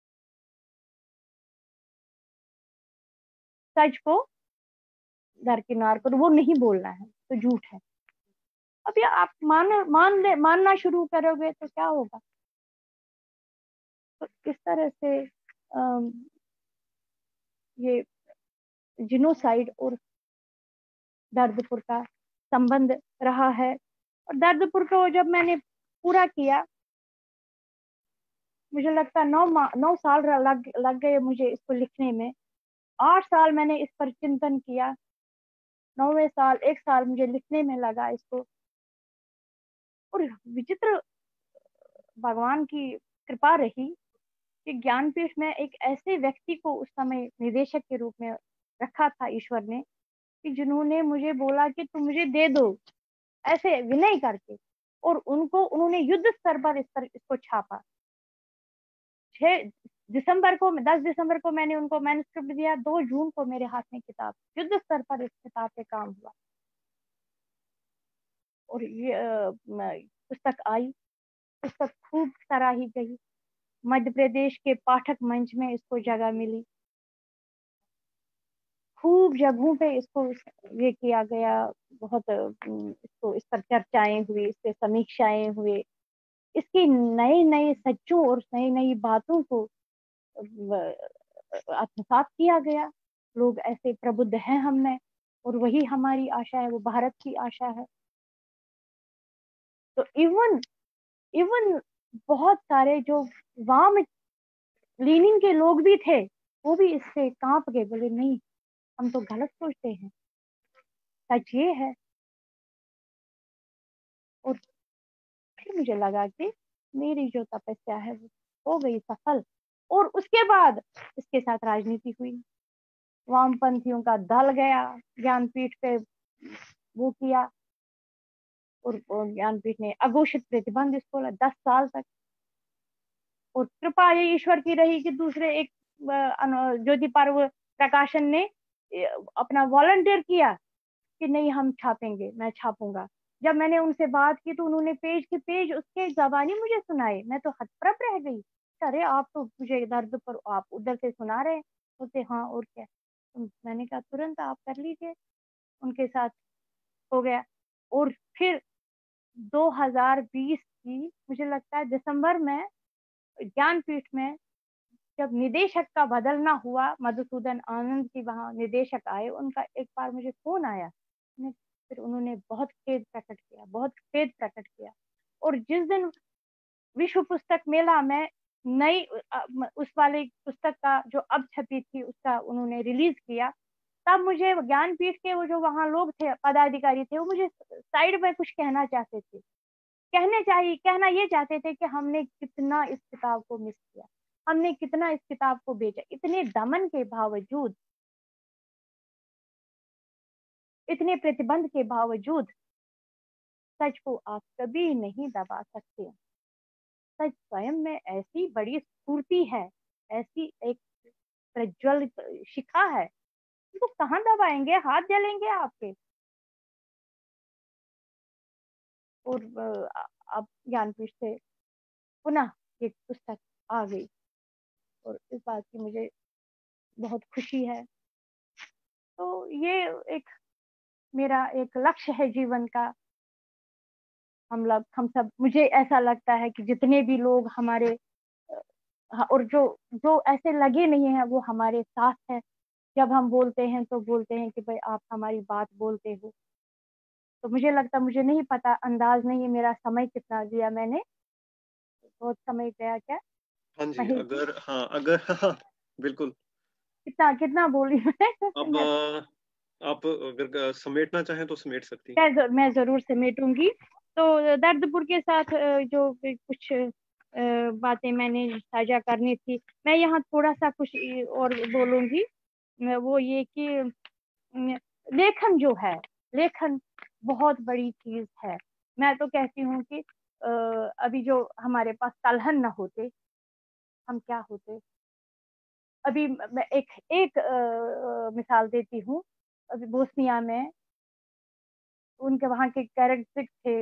सच को दरकिनार करो, वो नहीं बोलना है तो झूठ है। अब ये आप मान मान ले मानना शुरू करोगे तो क्या होगा? तो इस तरह से आ, ये जिनोसाइड और दर्दपुर का संबंध रहा है। और दर्दपुर को जब मैंने पूरा किया, मुझे लगता है नौ नौ साल लग लग गए मुझे इसको लिखने में। आठ साल मैंने इस पर चिंतन किया, नौवें साल एक साल मुझे लिखने में लगा इसको। और विचित्र भगवान की कृपा रही कि ज्ञानपीठ में एक ऐसे व्यक्ति को उस समय निदेशक के रूप में रखा था ईश्वर ने, कि जिन्होंने मुझे बोला कि तुम मुझे दे दो, ऐसे विनय करके। और उनको उन्होंने युद्ध स्तर पर इस पर इसको छापा। छह दिसंबर को दस दिसंबर को मैंने उनको मैन्युस्क्रिप्ट दिया, दो जून को मेरे हाथ में किताब, युद्ध स्तर पर इस किताब पे काम हुआ। और ये पुस्तक आई, पुस्तक खूब सराही गई, मध्य प्रदेश के पाठक मंच में इसको जगह मिली, खूब जगहों पे इसको ये किया गया, बहुत इसको इस पर चर्चाएं हुई, इस पे समीक्षाएं हुए, इसकी नए नए सच्चों और नई नई बातों को आत्मसात किया गया। लोग ऐसे प्रबुद्ध हैं हम में, और वही हमारी आशा है, वो भारत की आशा है। तो इवन इवन बहुत सारे जो वाम लीनिंग के लोग भी थे, वो भी इससे कांप गए, बोले नहीं, हम तो गलत सोचते हैं, सच ये है। और फिर मुझे लगा कि मेरी जो तपस्या है वो हो गई सफल। और उसके बाद इसके साथ राजनीति हुई, वामपंथियों का दल गया ज्ञानपीठ पे, वो किया, और ज्ञानपीठ ने अघोषित प्रतिबंध इसको दस साल तक। और कृपा ये ईश्वर की रही कि दूसरे एक ज्योति पर्व प्रकाशन ने अपना वॉलंटियर किया कि नहीं, हम छापेंगे, मैं छापूंगा। जब मैंने उनसे बात की तो उन्होंने पेज के पेज उसके जबानी मुझे सुनाए, मैं तो हतप्रभ रह गई। अरे आप तो मुझे दर्द पर आप उधर से सुना रहे हैं। बोलते हाँ और क्या। तो मैंने कहा तुरंत आप कर लीजिए। उनके साथ हो गया। और फिर दो हज़ार बीस की मुझे लगता है दिसंबर में ज्ञानपीठ में जब निदेशक का बदलना हुआ, मधुसूदन आनंद जी वहाँ निदेशक आए, उनका एक बार मुझे फोन आया, फिर उन्होंने बहुत खेद प्रकट किया, बहुत खेद प्रकट किया। और जिस दिन विश्व पुस्तक मेला में नई उस वाली पुस्तक का जो अब छपी थी उसका उन्होंने रिलीज किया, तब मुझे ज्ञानपीठ के वो जो वहाँ लोग थे, पदाधिकारी थे, वो मुझे साइड में कुछ कहना चाहते थे, कहने चाहिए कहना ये चाहते थे कि हमने कितना इस किताब को मिस किया, हमने कितना इस किताब को बेचा। इतने दमन के बावजूद, इतने प्रतिबंध के बावजूद सच को आप कभी नहीं दबा सकते। सच स्वयं में ऐसी बड़ी स्फूर्ति है, ऐसी एक प्रज्वल शिखा है, तो कहाँ दबाएंगे, हाथ जलेंगे आपके। और अब ज्ञानपीठ से पुनः ये पुस्तक आ गई, और इस बात की मुझे बहुत खुशी है। तो ये एक मेरा एक लक्ष्य है जीवन का। हम लोग हम सब, मुझे ऐसा लगता है कि जितने भी लोग हमारे और जो जो ऐसे लगे नहीं हैं वो हमारे साथ हैं। जब हम बोलते हैं तो बोलते हैं कि भाई आप हमारी बात बोलते हो। तो मुझे लगता, मुझे नहीं पता, अंदाज नहीं है मेरा समय कितना दिया मैंने, बहुत समय गया क्या? हाँ जी, अगर हाँ अगर हाँ बिल्कुल, कितना कितना बोली मैं? अब आप अगर समेटना चाहें तो समेट सकती हैं। मैं जरूर समेटूंगी। तो दर्दपुर के साथ जो कुछ बातें मैंने साझा करनी थी, मैं यहाँ थोड़ा सा कुछ और बोलूंगी। वो ये कि लेखन जो है, लेखन बहुत बड़ी चीज है। मैं तो कहती हूँ कि अभी जो हमारे पास कलहन न होते, हम क्या होते। अभी मैं एक एक आ, मिसाल देती हूँ। अभी बोस्निया में उनके वहाँ के कैरेक्टरिस्टिक थे,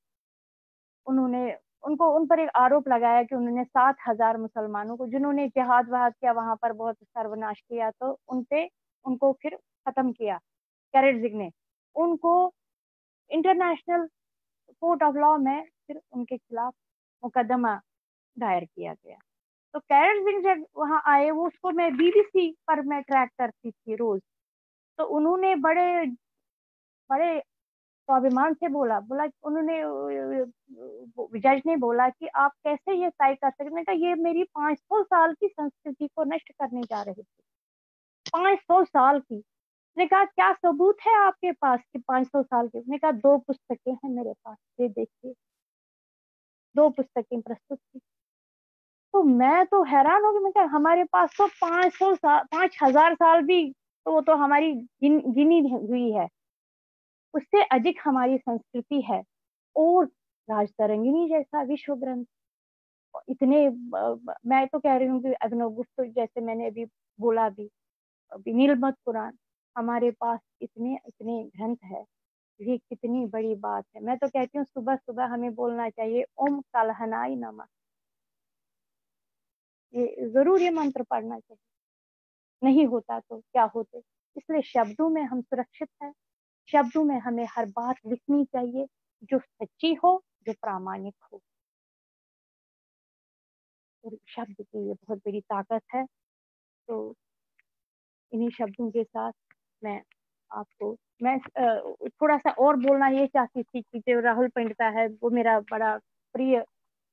उन्होंने उनको उन पर एक आरोप लगाया कि उन्होंने सात हजार मुसलमानों को, जिन्होंने जिहाद वहाद किया, वहां पर बहुत सर्वनाश किया, तो उनपे उनको फिर खत्म किया कैरेक्टरिस्टिक ने। उनको इंटरनेशनल कोर्ट ऑफ लॉ में फिर उनके खिलाफ मुकदमा दायर किया गया। तो कैरेक्टरिस्टिक जब वहां आए, वो उसको मैं बीबीसी पर मैं ट्रैक करती थी रोज, तो उन्होंने बड़े बड़े स्वाभिमान से बोला बोला उन्होंने, जज ने बोला कि आप कैसे ये तय कर सकते। मैंने कहा ये मेरी पाँच सौ साल की संस्कृति को नष्ट करने जा रहे थे, पाँच सौ साल की। ने कहा क्या सबूत है आपके पास कि पाँच सौ साल के? ने कहा दो पुस्तकें हैं मेरे पास, ये देखिए, दो पुस्तकें प्रस्तुत की। तो मैं तो हैरान हो गई। मैं कहा हमारे पास तो पाँच सौ साल, पाँच हजार साल भी तो वो तो हमारी गिन, गिनी हुई है, उससे अधिक हमारी संस्कृति है। और राजतरंगिणी जैसा विश्व ग्रंथ, इतने, मैं तो कह रही हूँ कि अभिनव गुप्त जैसे मैंने अभी बोला भी, अभी नीलमत पुराण, हमारे पास इतने इतने ग्रंथ है। ये कितनी बड़ी बात है। मैं तो कहती हूँ सुबह सुबह हमें बोलना चाहिए ओम कलहनाय नमः, ये जरूर ये मंत्र पढ़ना चाहिए। नहीं होता तो क्या होते, इसलिए शब्दों में हम सुरक्षित हैं। शब्दों में हमें हर बात लिखनी चाहिए जो सच्ची हो, जो प्रामाणिक हो। और शब्द की ये बहुत बड़ी ताकत है। तो इन्हीं शब्दों के साथ मैं आपको मैं थोड़ा सा और बोलना ये चाहती थी कि जो राहुल पंडिता है वो मेरा बड़ा प्रिय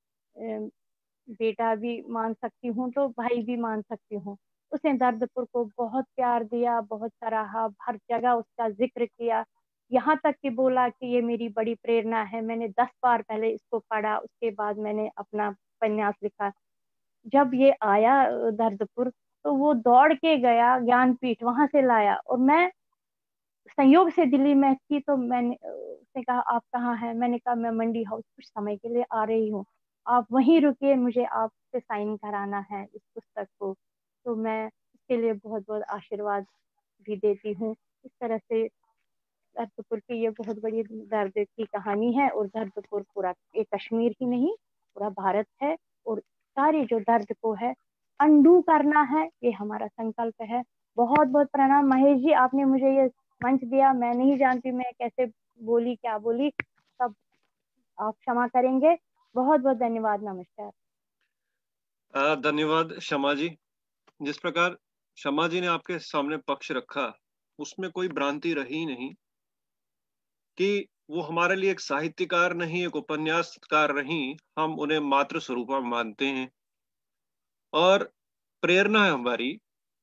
बेटा भी मान सकती हूँ, तो भाई भी मान सकती हूँ। उसने दर्दपुर को बहुत प्यार दिया, बहुत सराहा, हर जगह उसका जिक्र किया, यहाँ तक कि बोला कि ये मेरी बड़ी प्रेरणा है। मैंने दस बार पहले इसको पढ़ा, उसके बाद मैंने अपना उपन्यास लिखा। जब ये आया दर्दपुर तो वो दौड़ के गया ज्ञानपीठ, वहां से लाया, और मैं संयोग से दिल्ली में थी। तो मैंने उसने कहा आप कहाँ हैं? मैंने कहा मैं मंडी हाउस कुछ समय के लिए आ रही हूँ, आप वहीं रुकिए, मुझे आपसे साइन कराना है इस पुस्तक को। तो मैं इसके लिए बहुत बहुत आशीर्वाद भी देती हूँ। इस तरह से दर्दपुर की ये बहुत बड़ी दर्द की कहानी है। और दर्दपुर पूरा ये कश्मीर ही नहीं, पूरा भारत है। और सारे जो दर्द को है अंडू करना है, ये हमारा संकल्प है। बहुत बहुत प्रणाम महेश जी, आपने मुझे ये मंच दिया। मैं नहीं जानती मैं कैसे बोली, क्या बोली, सब आप क्षमा करेंगे। बहुत बहुत धन्यवाद, नमस्कार। धन्यवाद शमा जी। जिस प्रकार शमा जी ने आपके सामने पक्ष रखा, उसमें कोई भ्रांति रही नहीं कि वो हमारे लिए एक साहित्यकार नहीं, एक उपन्यासकार नहीं, हम उन्हें मातृ स्वरूपा मानते हैं और प्रेरणा है हमारी।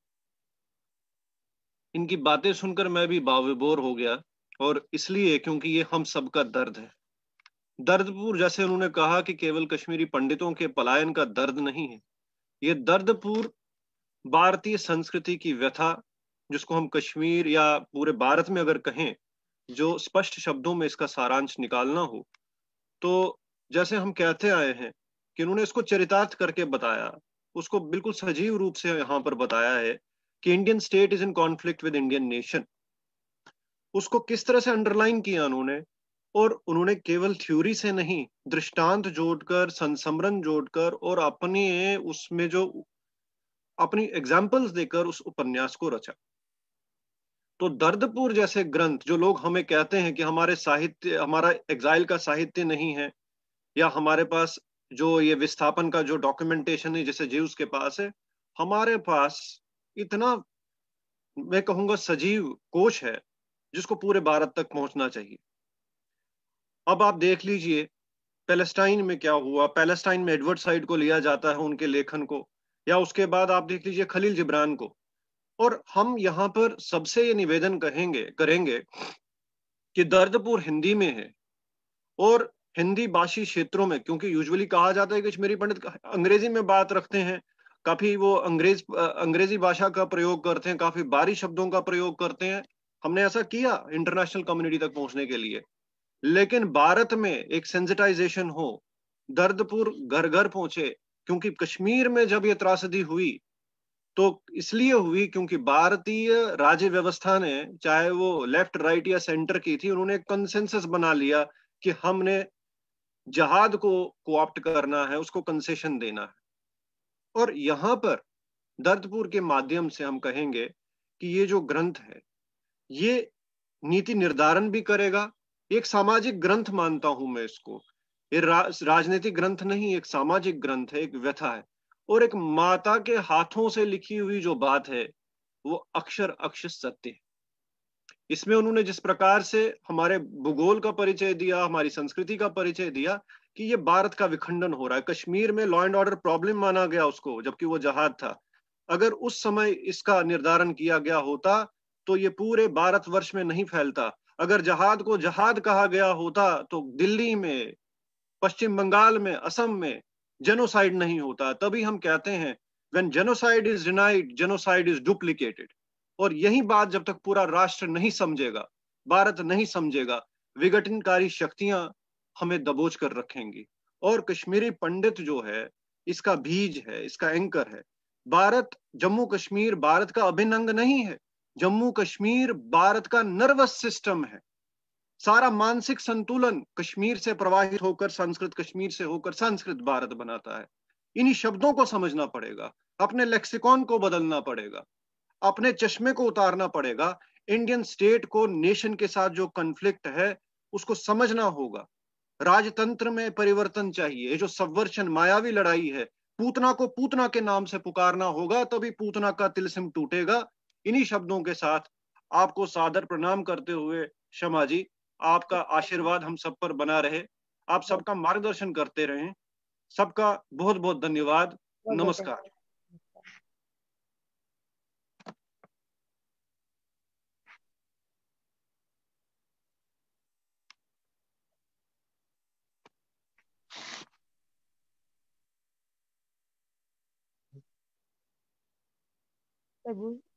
इनकी बातें सुनकर मैं भी भावविभोर हो गया, और इसलिए क्योंकि ये हम सबका दर्द है। दर्दपुर, जैसे उन्होंने कहा कि केवल कश्मीरी पंडितों के पलायन का दर्द नहीं है, ये दर्दपुर भारतीय संस्कृति की व्यथा, जिसको हम कश्मीर या पूरे भारत में अगर कहें, जो स्पष्ट शब्दों में इसका सारांश निकालना हो, तो जैसे हम कहते आए हैं कि उन्होंने इसको चरितार्थ करके बताया, उसको बिल्कुल सजीव रूप से यहाँ पर बताया है कि Indian state is in conflict with Indian nation. उसको किस तरह से अंडरलाइन किया उन्होंने, और उन्होंने केवल थ्योरी से नहीं, दृष्टांत जोड़कर, संस्मरण जोड़कर और अपने उसमें जो अपनी एग्जाम्पल्स देकर उस उपन्यास को रचा। तो दर्दपुर जैसे ग्रंथ, जो लोग हमें कहते हैं कि हमारे साहित्य, हमारा एग्जाइल का साहित्य नहीं है, या हमारे पास जो ये विस्थापन का जो डॉक्यूमेंटेशन है जैसे ज्यूस के पास है, हमारे पास इतना, मैं कहूंगा, सजीव कोश है जिसको पूरे भारत तक पहुंचना चाहिए। अब आप देख लीजिए पैलेस्टाइन में क्या हुआ। पैलेस्टाइन में एडवर्ड साइड को लिया जाता है, उनके लेखन को, या उसके बाद आप देख लीजिए खलील जिब्रान को। और हम यहाँ पर सबसे ये निवेदन कहेंगे करेंगे कि दर्दपुर हिंदी में है, और हिंदी भाषी क्षेत्रों में, क्योंकि यूजुअली कहा जाता है कि कश्मीरी पंडित अंग्रेजी में बात रखते हैं, काफी वो अंग्रेज अंग्रेजी भाषा का प्रयोग करते हैं, काफी बारी शब्दों का प्रयोग करते हैं। हमने ऐसा किया इंटरनेशनल कम्युनिटी तक पहुंचने के लिए, लेकिन भारत में एक सेंसिटाइजेशन हो, दर्दपुर घर घर पहुंचे। क्योंकि कश्मीर में जब ये त्रासदी हुई तो इसलिए हुई क्योंकि भारतीय राज्य व्यवस्था ने, चाहे वो लेफ्ट, राइट या सेंटर की थी, उन्होंने एक कंसेंसस बना लिया कि हमने जहाद को कोऑप्ट करना है, उसको कंसेशन देना है। और यहां पर दर्दपुर के माध्यम से हम कहेंगे कि ये जो ग्रंथ है ये नीति निर्धारण भी करेगा। एक सामाजिक ग्रंथ मानता हूं मैं इसको, ये राज, राजनीतिक ग्रंथ नहीं, एक सामाजिक ग्रंथ है, एक व्यथा है। और एक माता के हाथों से लिखी हुई जो बात है वो अक्षर अक्षर सत्य है। इसमें उन्होंने जिस प्रकार से हमारे भूगोल का परिचय दिया, हमारी संस्कृति का परिचय दिया कि ये भारत का विखंडन हो रहा है। कश्मीर में लॉ एंड ऑर्डर प्रॉब्लम माना गया उसको, जबकि वो जहाद था। अगर उस समय इसका निर्धारण किया गया होता तो ये पूरे भारतवर्ष में नहीं फैलता। अगर जहाद को जहाद कहा गया होता तो दिल्ली में, पश्चिम बंगाल में, असम में जेनोसाइड नहीं होता। तभी हम कहते हैं when genocide is denied, genocide is duplicated. और यही बात जब तक पूरा राष्ट्र नहीं समझेगा, भारत नहीं समझेगा, विघटनकारी शक्तियां हमें दबोच कर रखेंगी। और कश्मीरी पंडित जो है इसका बीज है, इसका एंकर है। भारत, जम्मू कश्मीर भारत का अभिन्न अंग नहीं है। जम्मू कश्मीर भारत का नर्वस सिस्टम है। सारा मानसिक संतुलन कश्मीर से प्रवाहित होकर, संस्कृत कश्मीर से होकर संस्कृत भारत बनाता है। इन्हीं शब्दों को समझना पड़ेगा, अपने लेक्सिकॉन को बदलना पड़ेगा। अपने चश्मे को उतारना पड़ेगा। इंडियन स्टेट को नेशन के साथ जो कन्फ्लिक्ट है उसको समझना होगा। राजतंत्र में परिवर्तन चाहिए। ये जो सबवर्शन मायावी लड़ाई है, पूतना को पूतना के नाम से पुकारना होगा, तभी पूतना का तिलस्म टूटेगा। इन्हीं शब्दों के साथ आपको सादर प्रणाम करते हुए शमा जी, आपका आशीर्वाद हम सब पर बना रहे, आप सबका मार्गदर्शन करते रहें। सबका बहुत बहुत धन्यवाद। नमस्कार। प्रभु